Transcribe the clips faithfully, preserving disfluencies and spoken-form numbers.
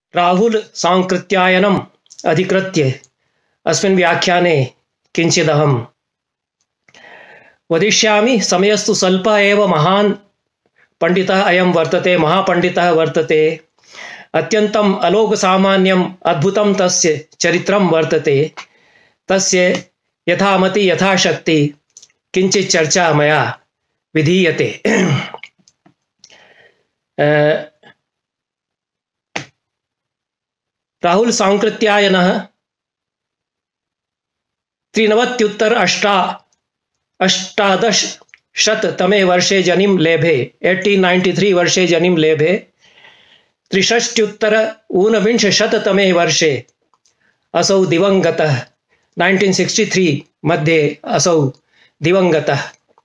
राहुल सांकृत्यायनम् अधिकृत्य अस्मिन् व्याख्याने किञ्चिदहं वदिष्यामि। समयस्तु स्वल्पः एव। महान् पंडितः अयं वर्तते, महापंडितः वर्तते। अत्यन्तम् अलोकसामान्यम् अद्भुतं तस्य चरित्रं वर्तते। तस्य यथामति यथाशक्ति किञ्चित् चर्चा मया विधीयते। राहुल सांकृत्यायनः त्रिनवत्युत्तर अष्टा अष्टादश शततमे वर्षे जनिं लेभे। अठारह सौ तिरानवे वर्षे जनिं लेभे। त्रिषष्ट्युत्तर ऊनविंश शततमे वर्षे असौ दिवंगतः। उन्नीस सौ तिरसठ मध्ये असौ दिवंगतः।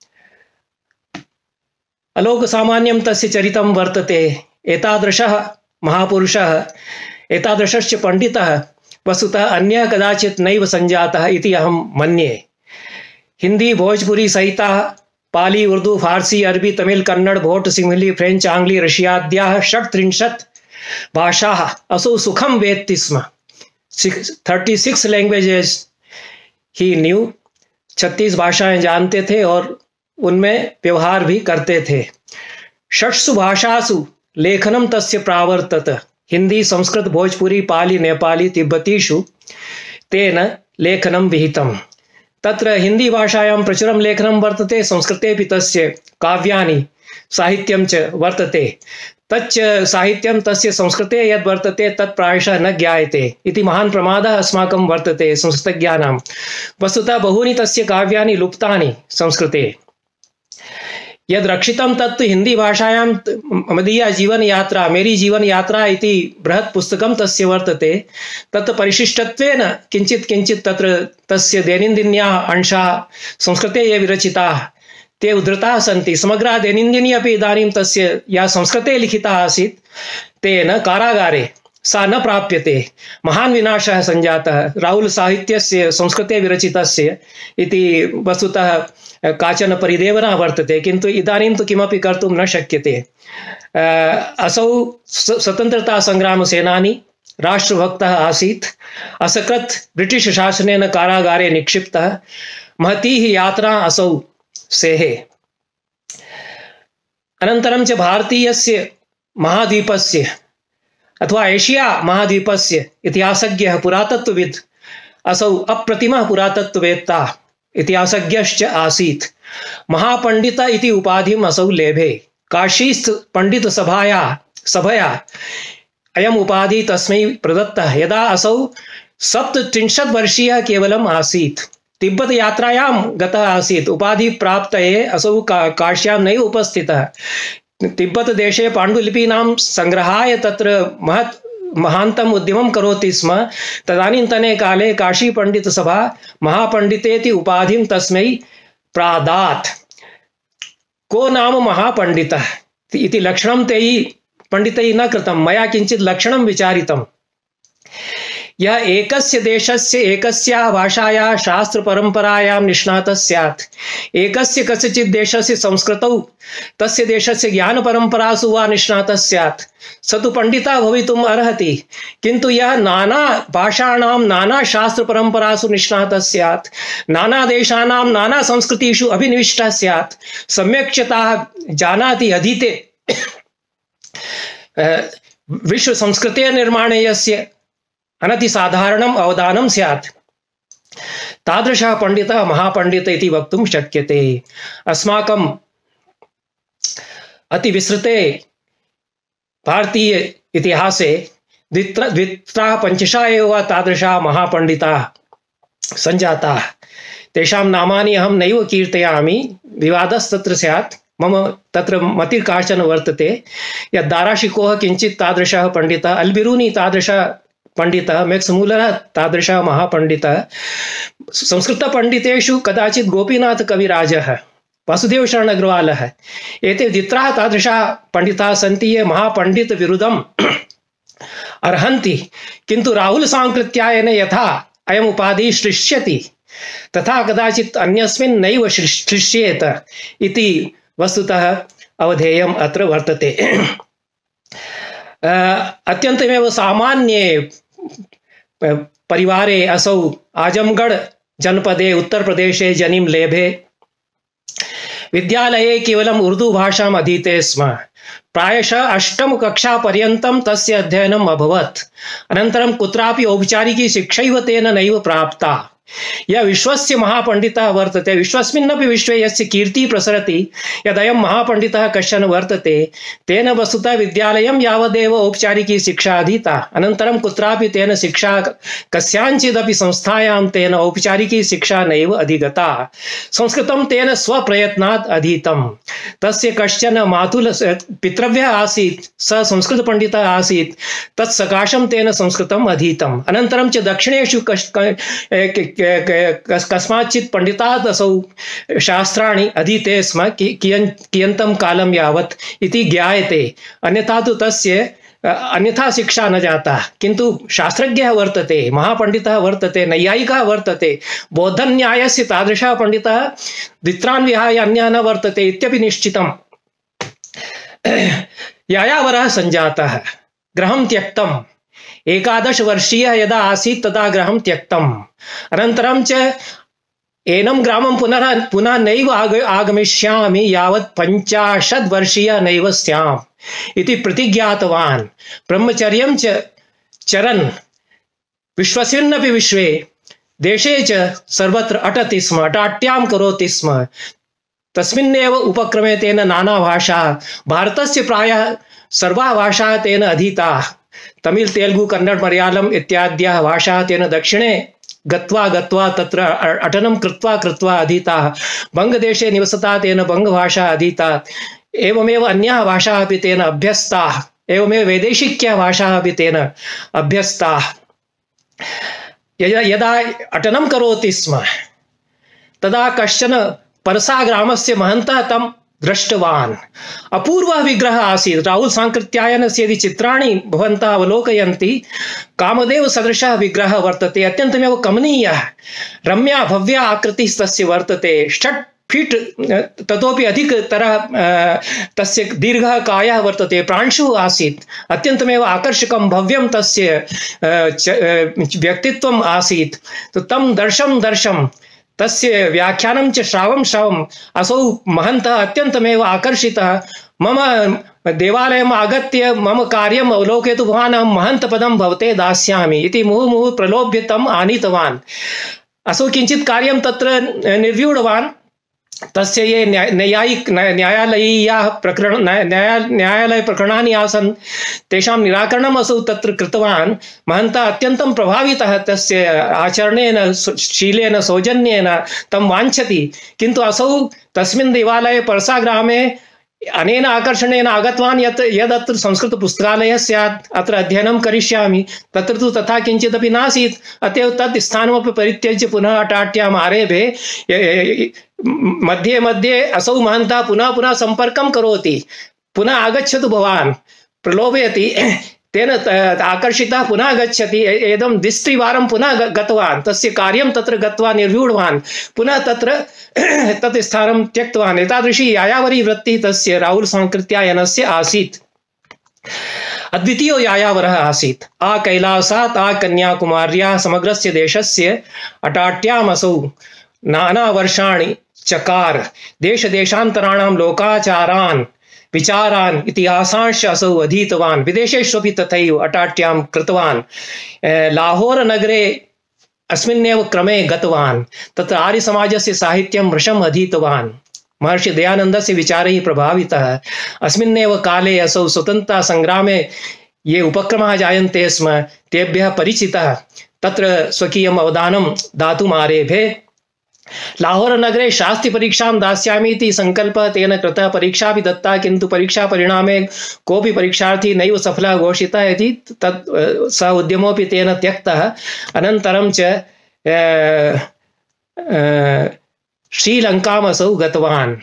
अलोकसामान्यं तस्य चरितं वर्तते। एतादृशः महापुरुषः, एतादृशश्च पंडितः वस्तुतः अन्यः कदाचित् नैव सञ्जातः इति अहं मन्ये। हिंदी भोजपुरी सहिताः पाली उर्दू फारसी अरबी तमिल कन्नड़ भोट सिंहली फ्रेंच आंग्ली रशियाद्याः षट्त्रिंशत् भाषाः असौ सुखं वेत्ति स्म। Thirty six languages he knew. छत्तीस भाषाएं जानते थे और उनमें व्यवहार भी करते थे। षट्सु भाषासु लेखनं तस्य प्रावर्तत। हिंदी संस्कृत भोजपुरी पाली नेपाली तिब्बतीषु तेन लेखनं विहितम्। तत्र हिंदी भाषायां प्रचुरं लेखनं वर्तते। संस्कृतेऽपि तस्य काव्यानि साहित्यं च वर्तते। तच्च साहित्यं तस्य संस्कृते यद् वर्तते तत् प्रायशः न ज्ञायते इति महान् प्रमादः अस्माकं वर्तते संस्कृतज्ञानां। वस्तुतः बहूनि तस्य काव्यानि लुप्तानि संस्कृते। यद् रक्षितं तत्तु हिंदी भाषायां मदीया जीवन यात्रा, मेरी जीवन यात्रा इति बृहत् पुस्तकं तस्य वर्तते। तत् परिशिष्टत्वेन किञ्चित् किञ्चित् तत्र तस्य दैनन्दिन्याः अंशाः संस्कृते ये विरचिताः ते उद्धृताः सन्ति। समग्रा दैनन्दिनी अपि इदानीं तस्य या संस्कृते लिखिता आसीत् तेन कारागारे सा न प्राप्यते। महान् विनाशः सञ्जातः राहुल साहित्यस्य संस्कृते विरचितस्य इति वस्तुतः काचन परिदेवना वर्तते। किन्तु इदानीं तु किमपि कर्तुं न शक्यते। असौ स्वतन्त्रता संग्राम सेनानी, राष्ट्रभक्तः आसीत्। असकृत् ब्रिटिश शासनेन कारागारे निक्षिप्तः। महती यात्रा असौ सेहे। अनन्तरं च भारतीयस्य महाद्वीपस्य अथवा एशिया महाद्वीपस्य इतिहासज्ञः पुरातत्वविद् असौ अप्रतिमः पुरातत्ववेत्ता इतिहासज्ञश्च आसीत्। महापंडित इति उपाधिम् असौ लेभे। काशीस्थ पंडित सभाया सभया अयम् उपाधि तस्मै प्रदत्तः यदा असौ सप्तत्रिंशत् वर्षीयः केवलम् आसीत्। तिब्बत यात्रायां गतः आसीत्। उपाधि प्राप्तये असौ का काश्यां नैव उपस्थितः। तिब्बत देशे पाण्डुलिपीनां संग्रहाय तत्र महत् महान्तम् उद्यमं करोति स्म। तदानीन्तने काले काशी पंडित सभा महापंडितेति उपाधिं तस्मै प्रादात्। को नाम महापंडितः इति लक्षणं तैः पंडितैः न कृतं। मया किञ्चित् लक्षणं विचारितम्। यः एकस्य देशस्य एकस्याः भाषायाः शास्त्र परंपरायां निष्णातः स्यात्, एकस्य कस्यचित् देशस्य संस्कृतौ तस्य देशस्य ज्ञान परंपरासु वा निष्णातः स्यात्, स तु पंडितः भवितुम् अर्हति। किन्तु यः नाना भाषाणां नाना शास्त्र परंपरासु निष्णातः स्यात्, नाना देशानां नाना संस्कृतिषु अभिनिविष्टः स्यात्, सम्यक् च ताः जानाति अधीते विश्व संस्कृतेः निर्माणे यस्य अनतिसाधारणम् अवदानं स्यात्, तादृशः पंडितः महापंडितः इति वक्तुं शक्यते। अस्माकम् अतिविस्तृते भारतीय इतिहासे द्वित्र द्वित्राः पञ्चशः एव तादृशाः महापंडिताः सञ्जाताः। तेषां नामानि अहं नैव कीर्तयामि, विवादस्तत्र स्यात्। मम तत्र मतिः काचन वर्तते यत् दाराशिकोः किञ्चित् तादृशः पंडितः, अल्बिरूनी तादृशः पंडितः, मैक्स मूलर तादृशः महापंडितः। संस्कृत पंडितेषु कदाचित् गोपीनाथ कविराजः, वासुदेव शरण अग्रवालः, एते द्वित्राः तादृशाः पंडिताः सन्ति ये महापंडित विरुद्धम् अर्हन्ति। किन्तु राहुल सांकृत्यायने यथा अयम् उपाधिः श्लिष्यति तथा कदाचित् अन्यस्मिन् नैव श्लिष्येत इति वस्तुतः अवधेयम् अत्र वर्तते। अत्यन्तमेव सामान्ये परिवारे असौ आजमगढ़ जनपदे उत्तर प्रदेशे जनिं लेभे। विद्यालये केवलम् उर्दू भाषाम् अधीते स्म। प्रायशः अष्टम कक्षा पर्यन्तं तस्य अध्ययनम् अभवत्। अनन्तरं कुत्रापि औपचारिकी शिक्षैव तेन नैव प्राप्ता। यः विश्वस्य महापण्डितः वर्तते, विश्वस्मिन्नपि विश्वे यस्य कीर्तिः प्रसरति, यदयं महापण्डितः कश्चन वर्तते, तेन वस्तुतः विद्यालयं यावदेव औपचारिकी शिक्षा अधीता। अनन्तरं कुत्रापि तेन शिक्षा कस्याञ्चिदपि संस्थायां तेन औपचारिकी शिक्षा नैव अधिगता। संस्कृतं तेन स्वप्रयत्नात् अधीतं। तस्य कश्चन मातुल पितृव्यः आसीत्, सः संस्कृतपण्डितः आसीत्, तत्सकाशं तेन संस्कृतम् अधीतम्। अनन्तरं च दक्षिणेषु कस्माच्चित् पण्डितात् असौ शास्त्राणि अधीते स्म कियन् कियन्तं कालं यावत् इति ज्ञायते। अन्यथा तु तस्य अन्यथा शिक्षा न जाता। किन्तु शास्त्रज्ञः वर्तते, महापण्डितः वर्तते, नैयायिकः वर्तते, बौद्धन्यायस्य तादृशः पण्डितः द्वित्रान् विहाय अन्यः न वर्तते इत्यपि निश्चितम्। यायावरः सञ्जातः, गृहं त्यक्तम्। एकादश वर्षीयः यदा आसीत् तदा गृहं त्यक्तम्। अनन्तरं च एनं ग्रामं पुनः पुनः नैव आग आगमिष्यामि यावत् पञ्चाशत् वर्षीयः नैव स्याम् इति प्रतिज्ञातवान्। ब्रह्मचर्यं च चरन् विश्वस्मिन्नपि विश्वे देशे च सर्वत्र अटति स्म, अटाट्यां करोति स्म। तस्मिन्नेव उपक्रमे तेन नाना भाषा, भारतस्य प्रायः सर्वाः भाषाः तेन अधीताः। तमिल, तेलुगु, कन्नड, मलयालम इत्याद्याः भाषाः तेन दक्षिणे गत्वा गत्वा तत्र अटनं कृत्वा कृत्वा अधीताः। बंगदेशे निवसता तेन बंगभाषा अधीता। एवमेव अन्याः भाषाः अपि तेन अभ्यस्ताः। एवमेव वैदेशिक्याः भाषाः अपि तेन अभ्यस्ताः। यदा अटनं करोति स्म तदा कश्चन परसा ग्रामस्य महन्तः तं दृष्टवान्। अपूर्वः विग्रहः आसीत्। राहुल सांकृत्यायनस्य यदि चित्राणि भवन्तः अवलोकयन्ति, कामदेव सदृशः विग्रहः वर्तते। अत्यन्तमेव कमनीयः, रम्या भव्या आकृतिः तस्य वर्तते। षट् फीट् ततोपि अधिकतरः तस्य दीर्घः कायः वर्तते। प्रांशुः आसीत्। अत्यन्तमेव आकर्षकं भव्यं तस्य व्यक्तित्वम् आसीत्। तं दर्शं दर्शं तस्य व्याख्यानं च श्रावं श्रावम् असौ महन्तः अत्यन्तमेव आकर्षितः। मम देवालयम् आगत्य मम कार्यम् अवलोकयतु भवान्, अहं महन्तपदं भवते दास्यामि इति मुहुर्मुहुः प्रलोभ्य तम् आनीतवान्। असौ किञ्चित् कार्यं तत्र निर्व्यूढवान्। तस्य ये न्यायिक न्यायालयीयाः प्रकरण न्यायालय प्रकरणानि आसन्, तेषां निराकरणम् असौ तत्र कृतवान्। महन्तः अत्यन्तं प्रभावितः तस्य आचरणेन, शीलेन, सौजन्येन तं वाञ्छति। किन्तु असौ तस्मिन् देवालये परसा ग्रामे अनेन आकर्षणेन आगतवान् यत् यदत्र संस्कृतपुस्तकालयः स्यात्, अत्र अध्ययनं करिष्यामि। तत्र तु तथा किञ्चिदपि नासीत्। अतएव तत् स्थानमपि परित्यज्य पुनः अटाट्याम् आरेभे। मध्ये मध्ये असौ महन्तः पुनः पुनः सम्पर्कं करोति। पुनः आगच्छतु भवान्, प्रलोभयति। तेन आकर्षितः पुनः गच्छति। एवं द्वित्रिवारं पुनः गतवान्। तस्य कार्यं तत्र गत्वा निर्व्यूढवान्। पुनः तत्र तत् स्थानं त्यक्तवान्। एतादृशी यायावरी वृत्तिः तस्य राहुल सांकृत्यायनस्य आसीत्। अद्वितीयो यायावरः आसीत्। आ कैलासात् आ कन्याकुमार्याः समग्रस्य देशस्य अटाट्याम् असौ नाना वर्षाणि चकार। देश देशान्तराणां लोकाचारान्, विचारान्, इतिहासांश्च असौ अधीतवान्। विदेशेष्वपि तथैव अटाट्यां कृतवान्। लाहोर नगरे अस्मिन्नेव क्रमे गतवान्। तत्र आर्यसमाजस्य साहित्यं वृशम् अधीतवान्। महर्षि दयानन्दस्य विचारैः प्रभावितः। अस्मिन्नेव काले असौ स्वतन्त्रता संग्रामे ये उपक्रमाः जायन्ते स्म तेभ्यः परिचितः। तत्र स्वकीयम् अवदानं दातुम् आरेभे। लाहौर नगरे शास्त्रि परीक्षां दास्यामि इति संकल्पः तेन कृतः। परीक्षा अपि दत्ता, किन्तु परीक्षा परिणामे कोऽपि परीक्षार्थी नैव सफलः घोषितः इति तत् सः उद्यमोऽपि तेन त्यक्तः। अनन्तरं च श्रीलङ्काम् असौ गतवान्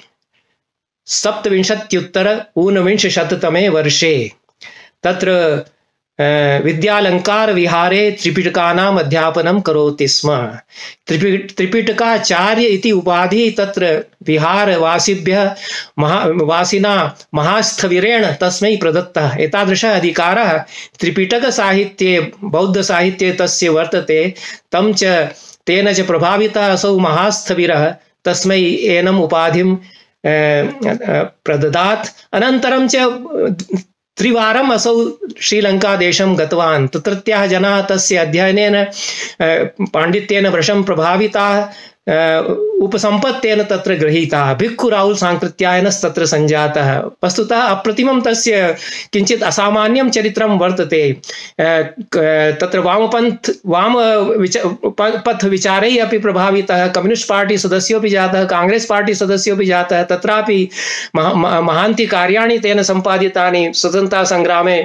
सप्तविंशत्युत्तर ऊनविंशशततमे वर्षे। तत्र विद्यालंकार विहारे त्रिपिटकानाम अध्यापनम करोति स्म। त्रिपिट त्रिपिटकाचार्य इति उपाधि तत्र विहार वासिभ्यः महा वासिना महास्थविरेण तस्मै प्रदत्तः। एतादृशः अधिकारः त्रिपिटक साहित्ये बौद्ध साहित्ये तस्य वर्तते। तं च तेन च प्रभावितः असौ महास्थविरः तस्मै एनम् उपाधिं प्रददात्। अनन्तरं च त्रिवारम् असौ श्रीलङ्कादेशं गतवान्। तत्रत्याः जनाः तस्य अध्ययनेन पाण्डित्येन भृशं प्रभाविताः, उपसम्पत्तेन तत्र गृहीताः। भिक्खु राहुल सांकृत्यायनस्तत्र सञ्जातः। वस्तुतः अप्रतिमं तस्य किञ्चित् असामान्यं चरित्रं वर्तते। तत्र वामपन्थ वाम विच पथ विचारैः अपि प्रभावितः, कम्युनिस्ट् पार्टी सदस्योपि जातः, काङ्ग्रेस् पार्टी सदस्योपि जातः। तत्रापि महा महान्ति कार्याणि तेन सम्पादितानि। स्वतन्त्रतासङ्ग्रामे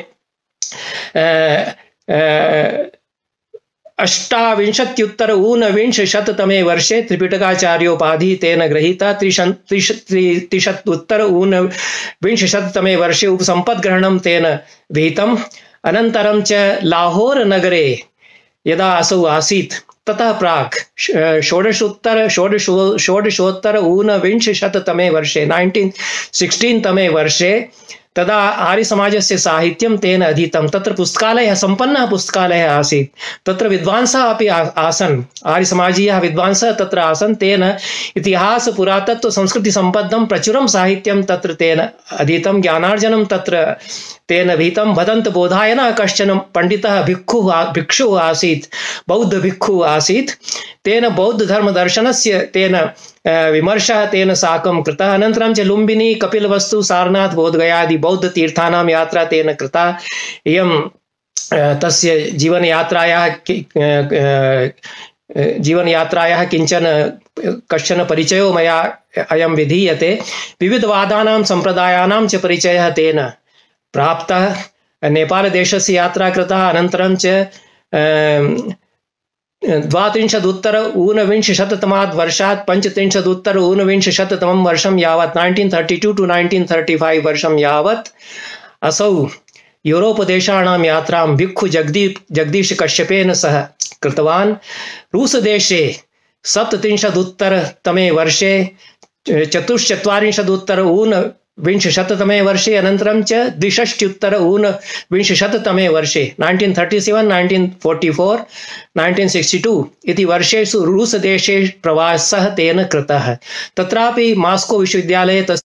अष्टाविंशत्युत्तर ऊनविंशशततमे वर्षे त्रिपिटकाचार्योपाधिः तेन गृहीता। त्रिशतोत्तर ऊनविंशशततमे वर्षे उपसम्पद्ग्रहणं तेन विहितम्। अनन्तरं च लाहोर नगरे यदा असौ आसीत् ततः प्राक् षोडशोत्तर षोडश षोडशोत्तर ऊनविंशशततमे वर्षे नैन्टीन् सिक्स्टीन् तमे वर्षे तदा आर्यसमाजस्य साहित्यं तेन अधीतं। तत्र पुस्तकालयः, सम्पन्नः पुस्तकालयः आसीत्। तत्र विद्वांसः अपि आसन्, आर्यसमाजीयाः विद्वांसः तत्र आसन्। तेन इतिहास पुरातत्व संस्कृतिसम्बद्धं प्रचुरं साहित्यं तत्र तेन अधीतं, ज्ञानार्जनं तत्र तेन विहितं। भदन्तबोधायनः कश्चन पण्डितः भिक्षुः भिक्षुः आसीत्, बौद्ध भिक्षुः आसीत्। तेन बौद्धधर्मदर्शनस्य तेन विमर्शः तेन साकं कृतः। अनन्तरं च लुम्बिनी, कपिलवस्तु, सारनाथ, बोधगयादि बौद्धतीर्थानां यात्रा तेन कृता। इयं तस्य जीवनयात्रायाः जीवनयात्रायाः किञ्चन कश्चन परिचयो मया अयं विधीयते। विविधवादानां सम्प्रदायानां च परिचयः तेन प्राप्तः। नेपालदेशस्य यात्रा कृता। अनन्तरं च द्वात्रिंशदुत्तर ऊनविंशशततमात् वर्षात् पञ्चत्रिंशदुत्तर ऊनविंशशततमं वर्षं यावत् nineteen thirty two to nineteen thirty five वर्षं यावत् असौ यूरोपदेशानां यात्रां भिक्षु जगदीप जगदीश कश्यपेन सह कृतवान्। रूसदेशे सप्तत्रिंशदुत्तरतमे वर्षे, चतुश्चत्वारिंशदुत्तर ऊनविंशशततमे वर्षे, अनन्तरं च द्विषष्ट्युत्तर ऊनविंशशततमे वर्षे nineteen thirty seven, nineteen forty four, nineteen sixty two इति वर्षेषु रूसदेशे प्रवासः तेन कृतः। तत्रापि मास्को विश्वविद्यालये तस्य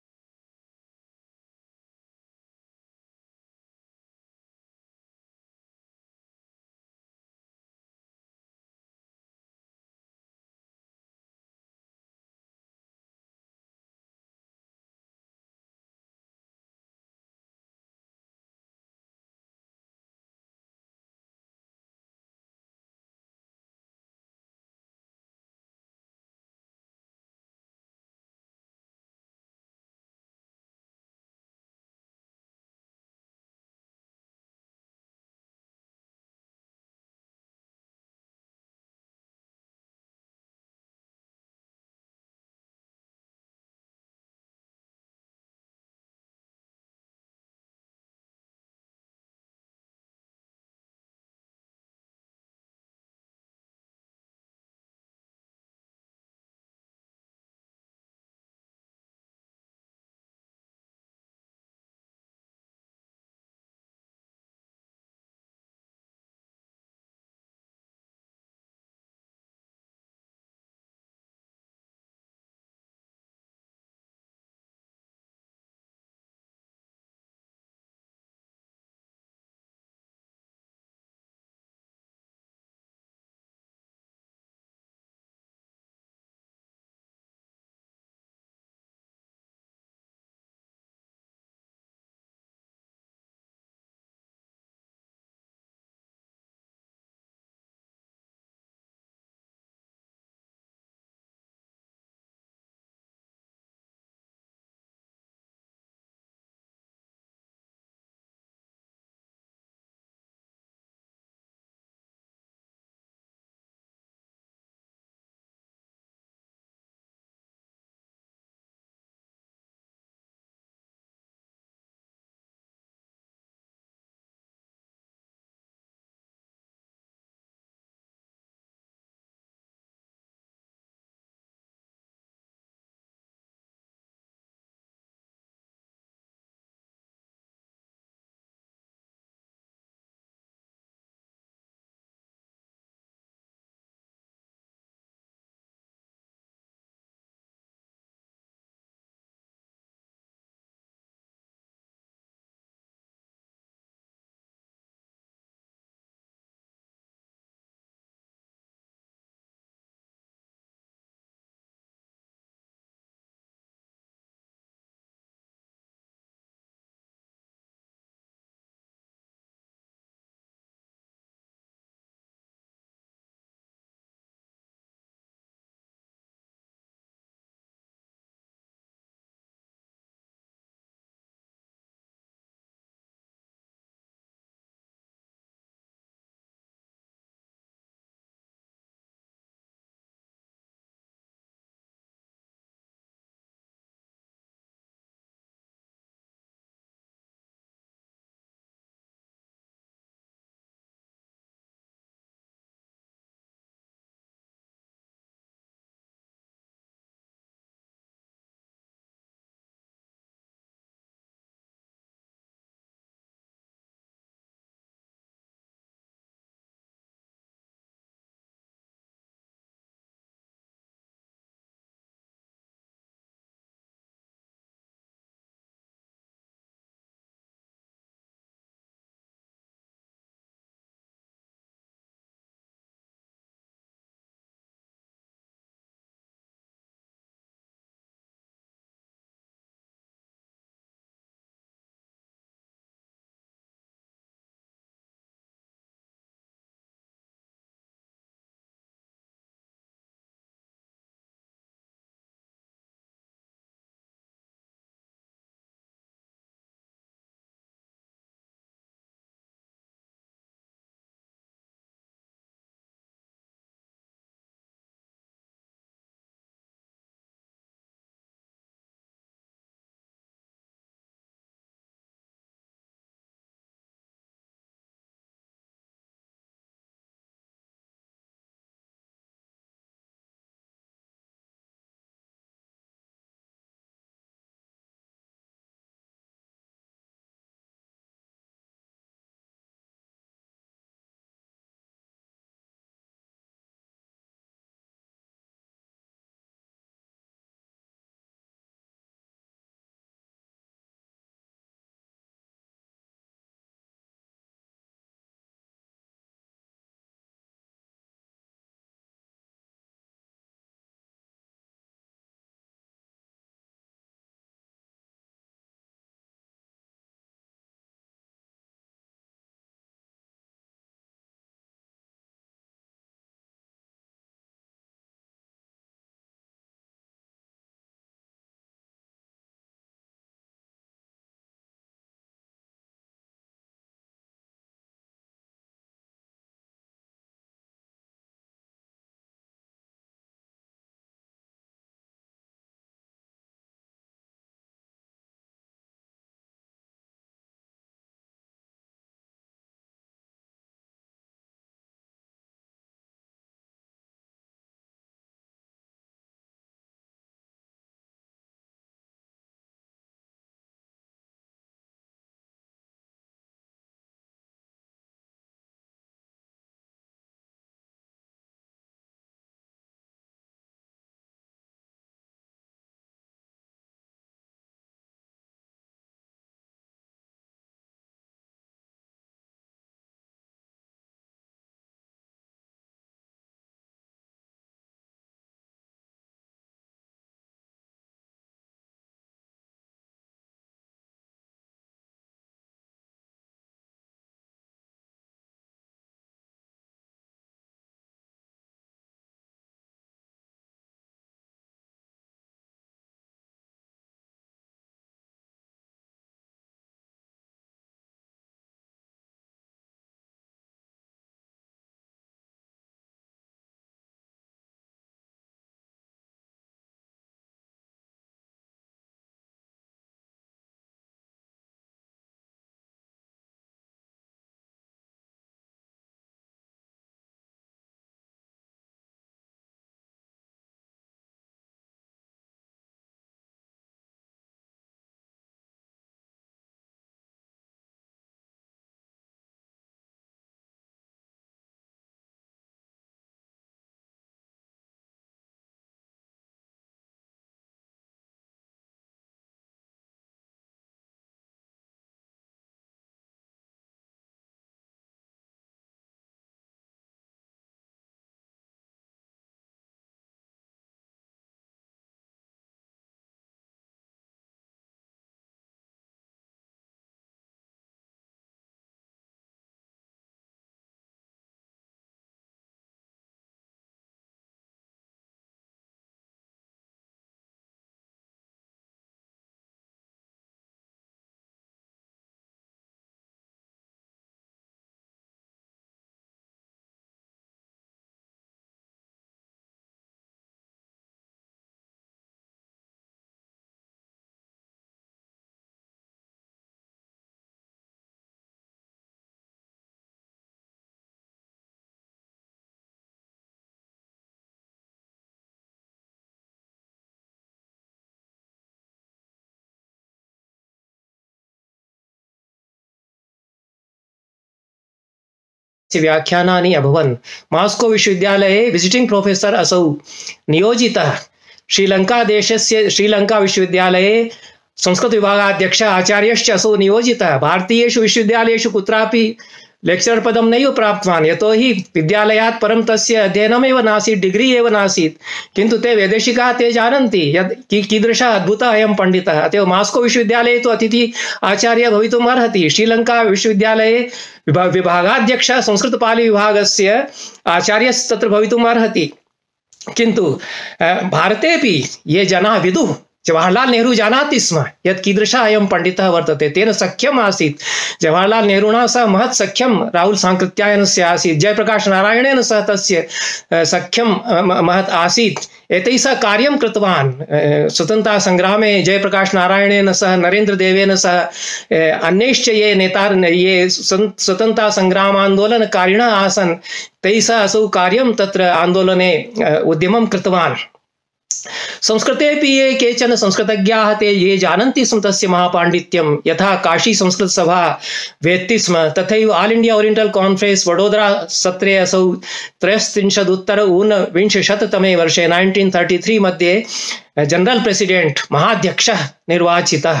व्याख्यानानि अभवन्। मास्को विश्वविद्यालये विजिटिंग प्रोफेसर असौ नियोजितः। श्रीलङ्कादेशस्य श्रीलङ्काविश्वविद्यालये संस्कृतविभागाध्यक्ष आचार्यश्च असौ नियोजितः। भारतीयेषु विश्वविद्यालयेषु कुत्रापि लेक्चरर पदं नैव प्राप्तवान्, यतोहि विद्यालयात् परं तस्य अध्ययनमेव नासीत्, डिग्री एव नासीत्। किन्तु ते वैदेशिकाः ते जानन्ति यत् की कीदृशः अद्भुतः अयं पण्डितः। अतएव मास्को विश्वविद्यालये तु अतिथि आचार्य भवितुम् अर्हति। श्रीलङ्का विश्वविद्यालये विभागाध्यक्ष संस्कृतपाली विभागस्य आचार्यः तत्र भवितुम् अर्हति। किन्तु भारतेपि ये जनाः विदुः, जवाहरलाल नेहरू जानाति स्म यत् कीदृशः अयं पण्डितः वर्तते, तेन सख्यम् आसीत्। जवाहरलाल नेहरूणा सह महत् सख्यं राहुल सांकृत्यायनस्य आसीत्, जयप्रकाश नारायणेन सह तस्य सख्यं महत् आसीत्। एतैः सह कार्यं कृतवान्। स्वतन्त्रता संग्रामे जयप्रकाश नारायणेन सह, नरेन्द्र देवेन सह, अन्यैश्च ये नेता ये स्वतन्त्रता संग्रामान्दोलनकारिणः आसन्, तैः सह असौ कार्यं तत्र आन्दोलने उद्यमं कृतवान्। संस्कृतेपि ये केचन संस्कृतज्ञाः ते ये जानन्ति स्म तस्य महापाण्डित्यं, यथा काशी संस्कृत सभा वेत्ति स्म, तथैव All India Oriental Conference Vadodara सत्रे असौ त्रयस्त्रिंशदुत्तर ऊनविंशशततमे वर्षे नाइन्टीन् थर्टी थ्री मध्ये जनरल प्रेसिडेंट महाध्यक्षः निर्वाचितः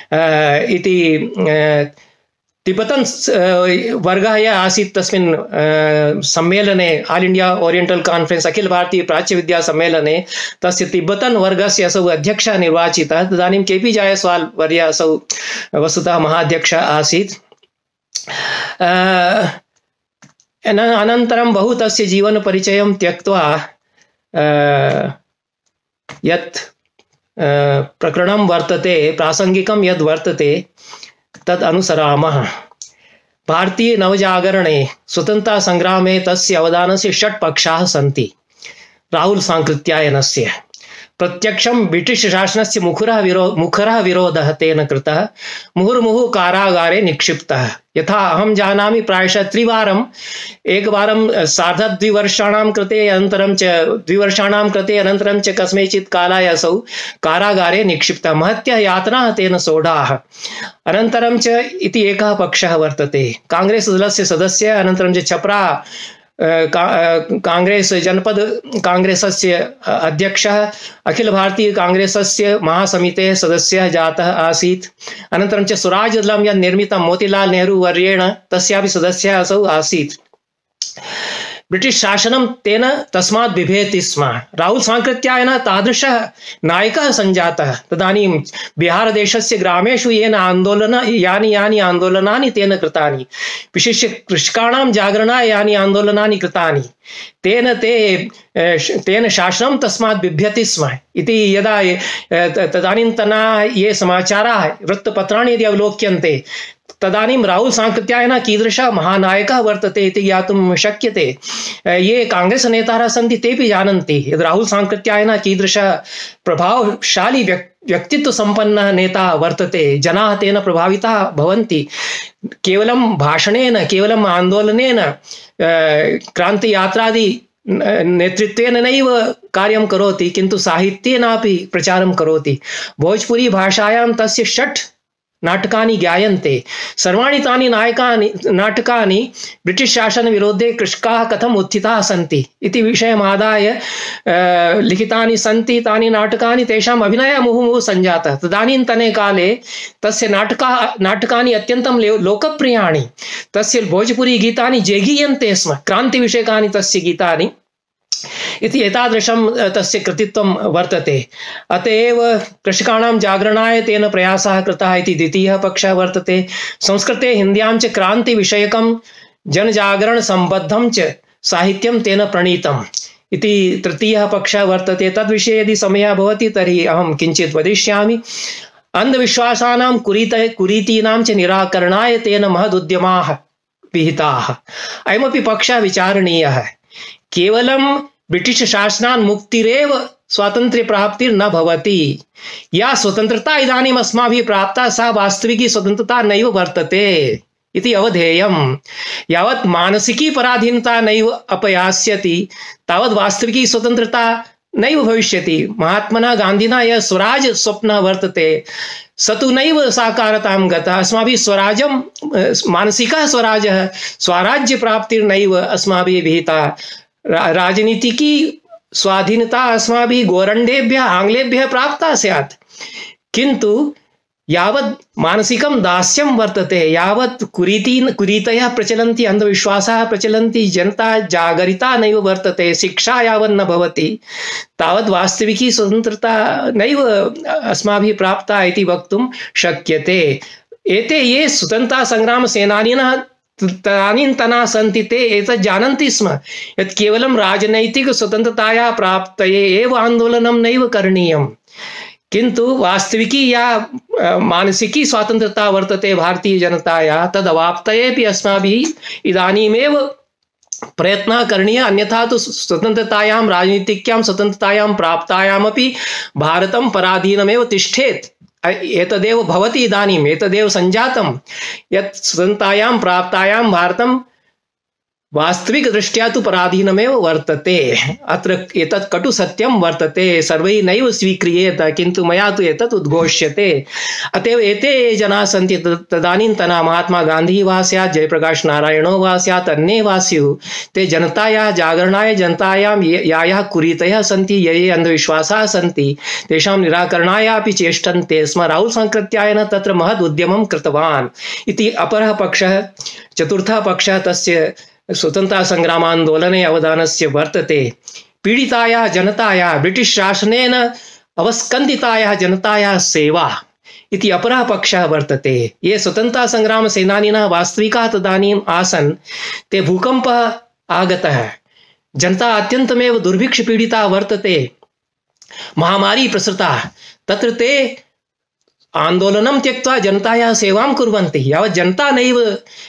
इति। तिब्बतन वर्गः यः आसीत् तस्मिन् सम्मेलने, ऑल इंडिया ओरिएंटल कॉन्फ्रेंस अखिल भारतीय प्राच्य विद्या सम्मेलने तस्य तिब्बतन वर्गस्य असौ अध्यक्षः निर्वाचितः। तदानीं के पी जायसवाल वर्यः असौ वस्तुतः महाध्यक्षः आसीत्। अनन्तरं बहु तस्य जीवनपरिचयं त्यक्त्वा यत् प्रकरणं वर्तते, प्रासंगिकं यद् वर्तते तद् अनुसरामः। भारतीय नवजागरणे स्वतन्त्रता संग्रामे तस्य अवदानस्य षट् पक्षाः सन्ति। राहुल सांकृत्यायनस्य प्रत्यक्षं ब्रिटिश शासनस्य मुखरः विरो मुखरः विरोधः तेन कृतः, मुहुर्मुहुः कारागारे निक्षिप्तः। यथा अहं जानामि प्रायशः त्रिवारम्, एकवारं सार्धद्विवर्षाणां कृते, अनन्तरं च द्विवर्षाणां कृते, अनन्तरं च कस्मैचित् कालाय असौ कारागारे निक्षिप्तः। महत्यः यातनाः तेन सोढाः। अनन्तरं च इति एकः पक्षः वर्तते, कांग्रेस दलस्य सदस्यः, अनन्तरं च छपरा कांग्रेस जनपद कांग्रेसस्य अध्यक्षः, अखिल भारतीय कांग्रेसस्य महासमितेः सदस्यः जातः आसीत्। अनन्तरं च स्वराज्यदलं यत् निर्मितं मोतीलाल नेहरू वर्येण तस्यापि सदस्यः असौ आसीत्। ब्रिटिश शासनं तेन तस्मात् बिभेति स्म। राहुल सांकृत्यायनः तादृशः नायकः सञ्जातः। तदानीं बिहारदेशस्य ग्रामेषु येन आन्दोलन यानि यानि आन्दोलनानि तेन कृतानि, विशिष्य कृषकाणां जागरणाय यानि आन्दोलनानि कृतानि, तेन ते तेन शासनं तस्मात् बिभ्यति स्म इति। यदा तदानीन्तना ये समाचाराः वृत्तपत्राणि यदि अवलोक्यन्ते तदानीं राहुल सांकृत्यायनः कीदृशः महानायकः वर्तते इति ज्ञातुं शक्यते। ये कांग्रेस नेतारः सन्ति तेपि जानन्ति यद् राहुल सांकृत्यायनः कीदृशः प्रभावशाली व्यक्तित्व संपन्नः नेता वर्तते। जनाः तेन प्रभाविताः भवन्ति। केवलं भाषणेन, केवलम् आन्दोलनेन, क्रान्तियात्रादि नेतृत्वेन नैव कार्यं करोति, किन्तु साहित्येनापि प्रचारं करोति। भोजपुरी भाषायां तस्य षट् नाटकानि ज्ञायन्ते। सर्वाणि तानि नायकानि नाटकानि ब्रिटिश शासन विरोधे कृषकाः कथम् उत्थिताः सन्ति इति विषयमादाय लिखितानि सन्ति। तानि नाटकानि तेषाम् अभिनयः मुहुर्मुहुः सञ्जातः। तदानीन्तने काले तस्य नाटकाः नाटकानि अत्यन्तं लोकप्रियाणि। तस्य भोजपुरी गीतानि जेगीयन्ते स्म, क्रान्तिविषयकानि तस्य गीतानि इति। एतादृशं तस्य कृतित्वं वर्तते। अत एव कृषकाणां जागरणाय तेन प्रयासः कृतः इति द्वितीयः पक्षः वर्तते। संस्कृते हिन्द्यां च क्रान्तिविषयकं जनजागरण सम्बद्धं च साहित्यं तेन प्रणीतम् इति तृतीयः पक्षः वर्तते। तद्विषये यदि समयः भवति तर्हि अहं किञ्चित् वदिष्यामि। अन्धविश्वासानां कुरीत कुरीतीनां च निराकरणाय तेन महदुद्यमाः विहिताः। अयमपि पक्षः विचारणीयः। केवलं ब्रिटिश शासनात् मुक्तिरेव स्वातंत्र्य प्राप्तिर् न भवति। या स्वतंत्रता इदानीम् अस्माभिः प्राप्ता सा वास्तविकी स्वतंत्रता नैव वर्तते इति अवधेयम्। यावत् मानसिकी पराधीनता नैव अपयास्यति तावत् वास्तविकी स्वतंत्रता नैव भविष्यति। महात्मना गान्धिना यः स्वराज स्वप्नः वर्तते स तु नैव साकारतां गतः। अस्माभिः स्वराज्यं मानसिकः स्वराजः स्वराज्य प्राप्तिर्नैव अस्माभिः विहिता। राजनीतिकी स्वाधीनता अस्माभिः गोरण्डेभ्यः आङ्ग्लेभ्यः प्राप्ता स्यात्, किन्तु यावत् मानसिकं दास्यं वर्तते, यावत् कुरीति कुरीतयः प्रचलन्ति, अंधविश्वासाः प्रचलन्ति, जनता जागरिता नैव वर्तते, शिक्षा यावत् न भवति, तावत् वास्तविकी स्वतन्त्रता नैव अस्माभिः प्राप्ता इति वक्तुं शक्यते। एते ये स्वतन्त्रता संग्राम सेनानिनः तदानीन्तनाः सन्ति ते एतत् जानन्ति स्म यत् केवलं राजनैतिक स्वतन्त्रतायाः प्राप्तये एव आन्दोलनं नैव करणीयम्, किन्तु वास्तविकी या मानसिकी स्वातन्त्रता वर्तते भारतीय जनतायाः तदवाप्तयेपि अस्माभिः इदानीमेव प्रयत्नः करणीयः। अन्यथा तु स्वतन्त्रतायां राजनीतिक्यां स्वतन्त्रतायां प्राप्तायामपि भारतं पराधीनमेव तिष्ठेत्। एतदेव भवति इदानीम्, एतदेव सञ्जातं यत् स्वतन्त्रतायां प्राप्तायां भारतं वास्तविकदृष्ट्या तु पराधीनमेव वर्तते। अत्र एतत् कटु सत्यं वर्तते, सर्वैः नैव स्वीक्रियेत, किन्तु मया तु एतत् उद्घोष्यते। अतएव एते ये जनाः सन्ति तदानीन्तनाः महात्मा गान्धी वा स्यात्, जयप्रकाश नारायणो वा स्यात्, अन्ये वा स्युः, ते जनतायाः जागरणाय, जनतायां याः कुरीतयः सन्ति, ये ये अन्धविश्वासाः सन्ति, तेषां निराकरणाय अपि चेष्टन्ते स्म। राहुल सांकृत्यायन तत्र महद् उद्यमं कृतवान् इति अपरः पक्षः। चतुर्थः पक्षः तस्य स्वतन्त्रता संग्रामान्दोलने अवदानस्य वर्तते। पीडितायाः जनतायाः ब्रिटिश शासनेन अवस्कन्दितायाः जनतायाः सेवा इति अपरः पक्षः वर्तते। ये स्वतन्त्रता संग्राम सेनानिनः वास्तविकाः तदानीम् आसन्, ते भूकम्पः आगतः, जनता अत्यन्तमेव दुर्भिक्ष पीडिता वर्तते, महामारी प्रसृता, तत्र ते आंदोलनं त्यक्त्वा जनतायाः सेवां कुर्वन्ति। यावत् जनता नैव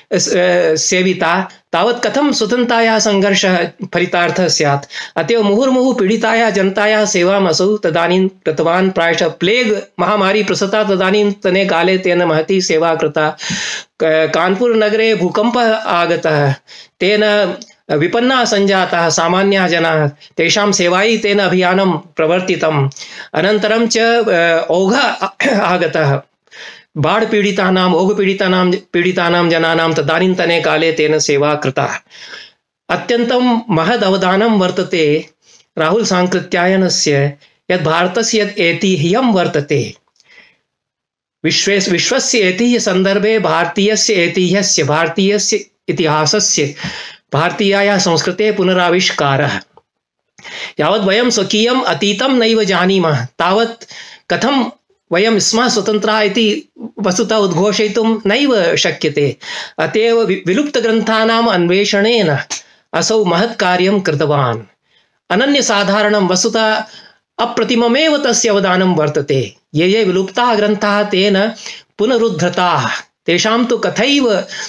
सेविता तावत् कथं स्वतन्त्रतायाः संघर्षः फलितार्थः स्यात्। अतएव मुहुर्मुहुः पीडितायाः जनतायाः सेवाम् असौ तदानीं कृतवान्। प्रायशः प्लेग महामारी प्रसृता तदानीन्तने काले तेन महती सेवा कृता। कानपुर नगरे भूकम्पः आगतः, तेन विपन्नाः सञ्जाताः सामान्याः जनाः, तेषां सेवायै तेन अभियानं प्रवर्तितम्। अनन्तरं च औघः आगतः, बाढ़ पीडितानां, ओघ पीडितानां पीडितानां जनानां तदानीन्तने काले तेन सेवा कृता। अत्यन्तं महद् अवदानं वर्तते राहुल सांकृत्यायनस्य, यत् भारतस्य यत् ऐतिह्यं वर्तते, विश्वे विश्वस्य ऐतिह्य संदर्भे भारतीयस्य ऐतिह्यस्य, भारतीयस्य इतिहासस्य, भारतीयायाः संस्कृतेः पुनराविष्कारः। यावत् वयं स्वकीयम् अतीतं नैव जानीमः तावत् कथं वयं स्मः स्वतन्त्राः इति वस्तुतः उद्घोषयितुं नैव शक्यते। अतएव विलुप्तग्रन्थानाम् अन्वेषणेन असौ महत् कार्यं कृतवान्। अनन्यसाधारणं, वस्तुतः अप्रतिममेव तस्य अवदानं वर्तते। ये ये विलुप्ताः ग्रन्थाः तेन पुनरुद्धृताः, तेषां तु कथैव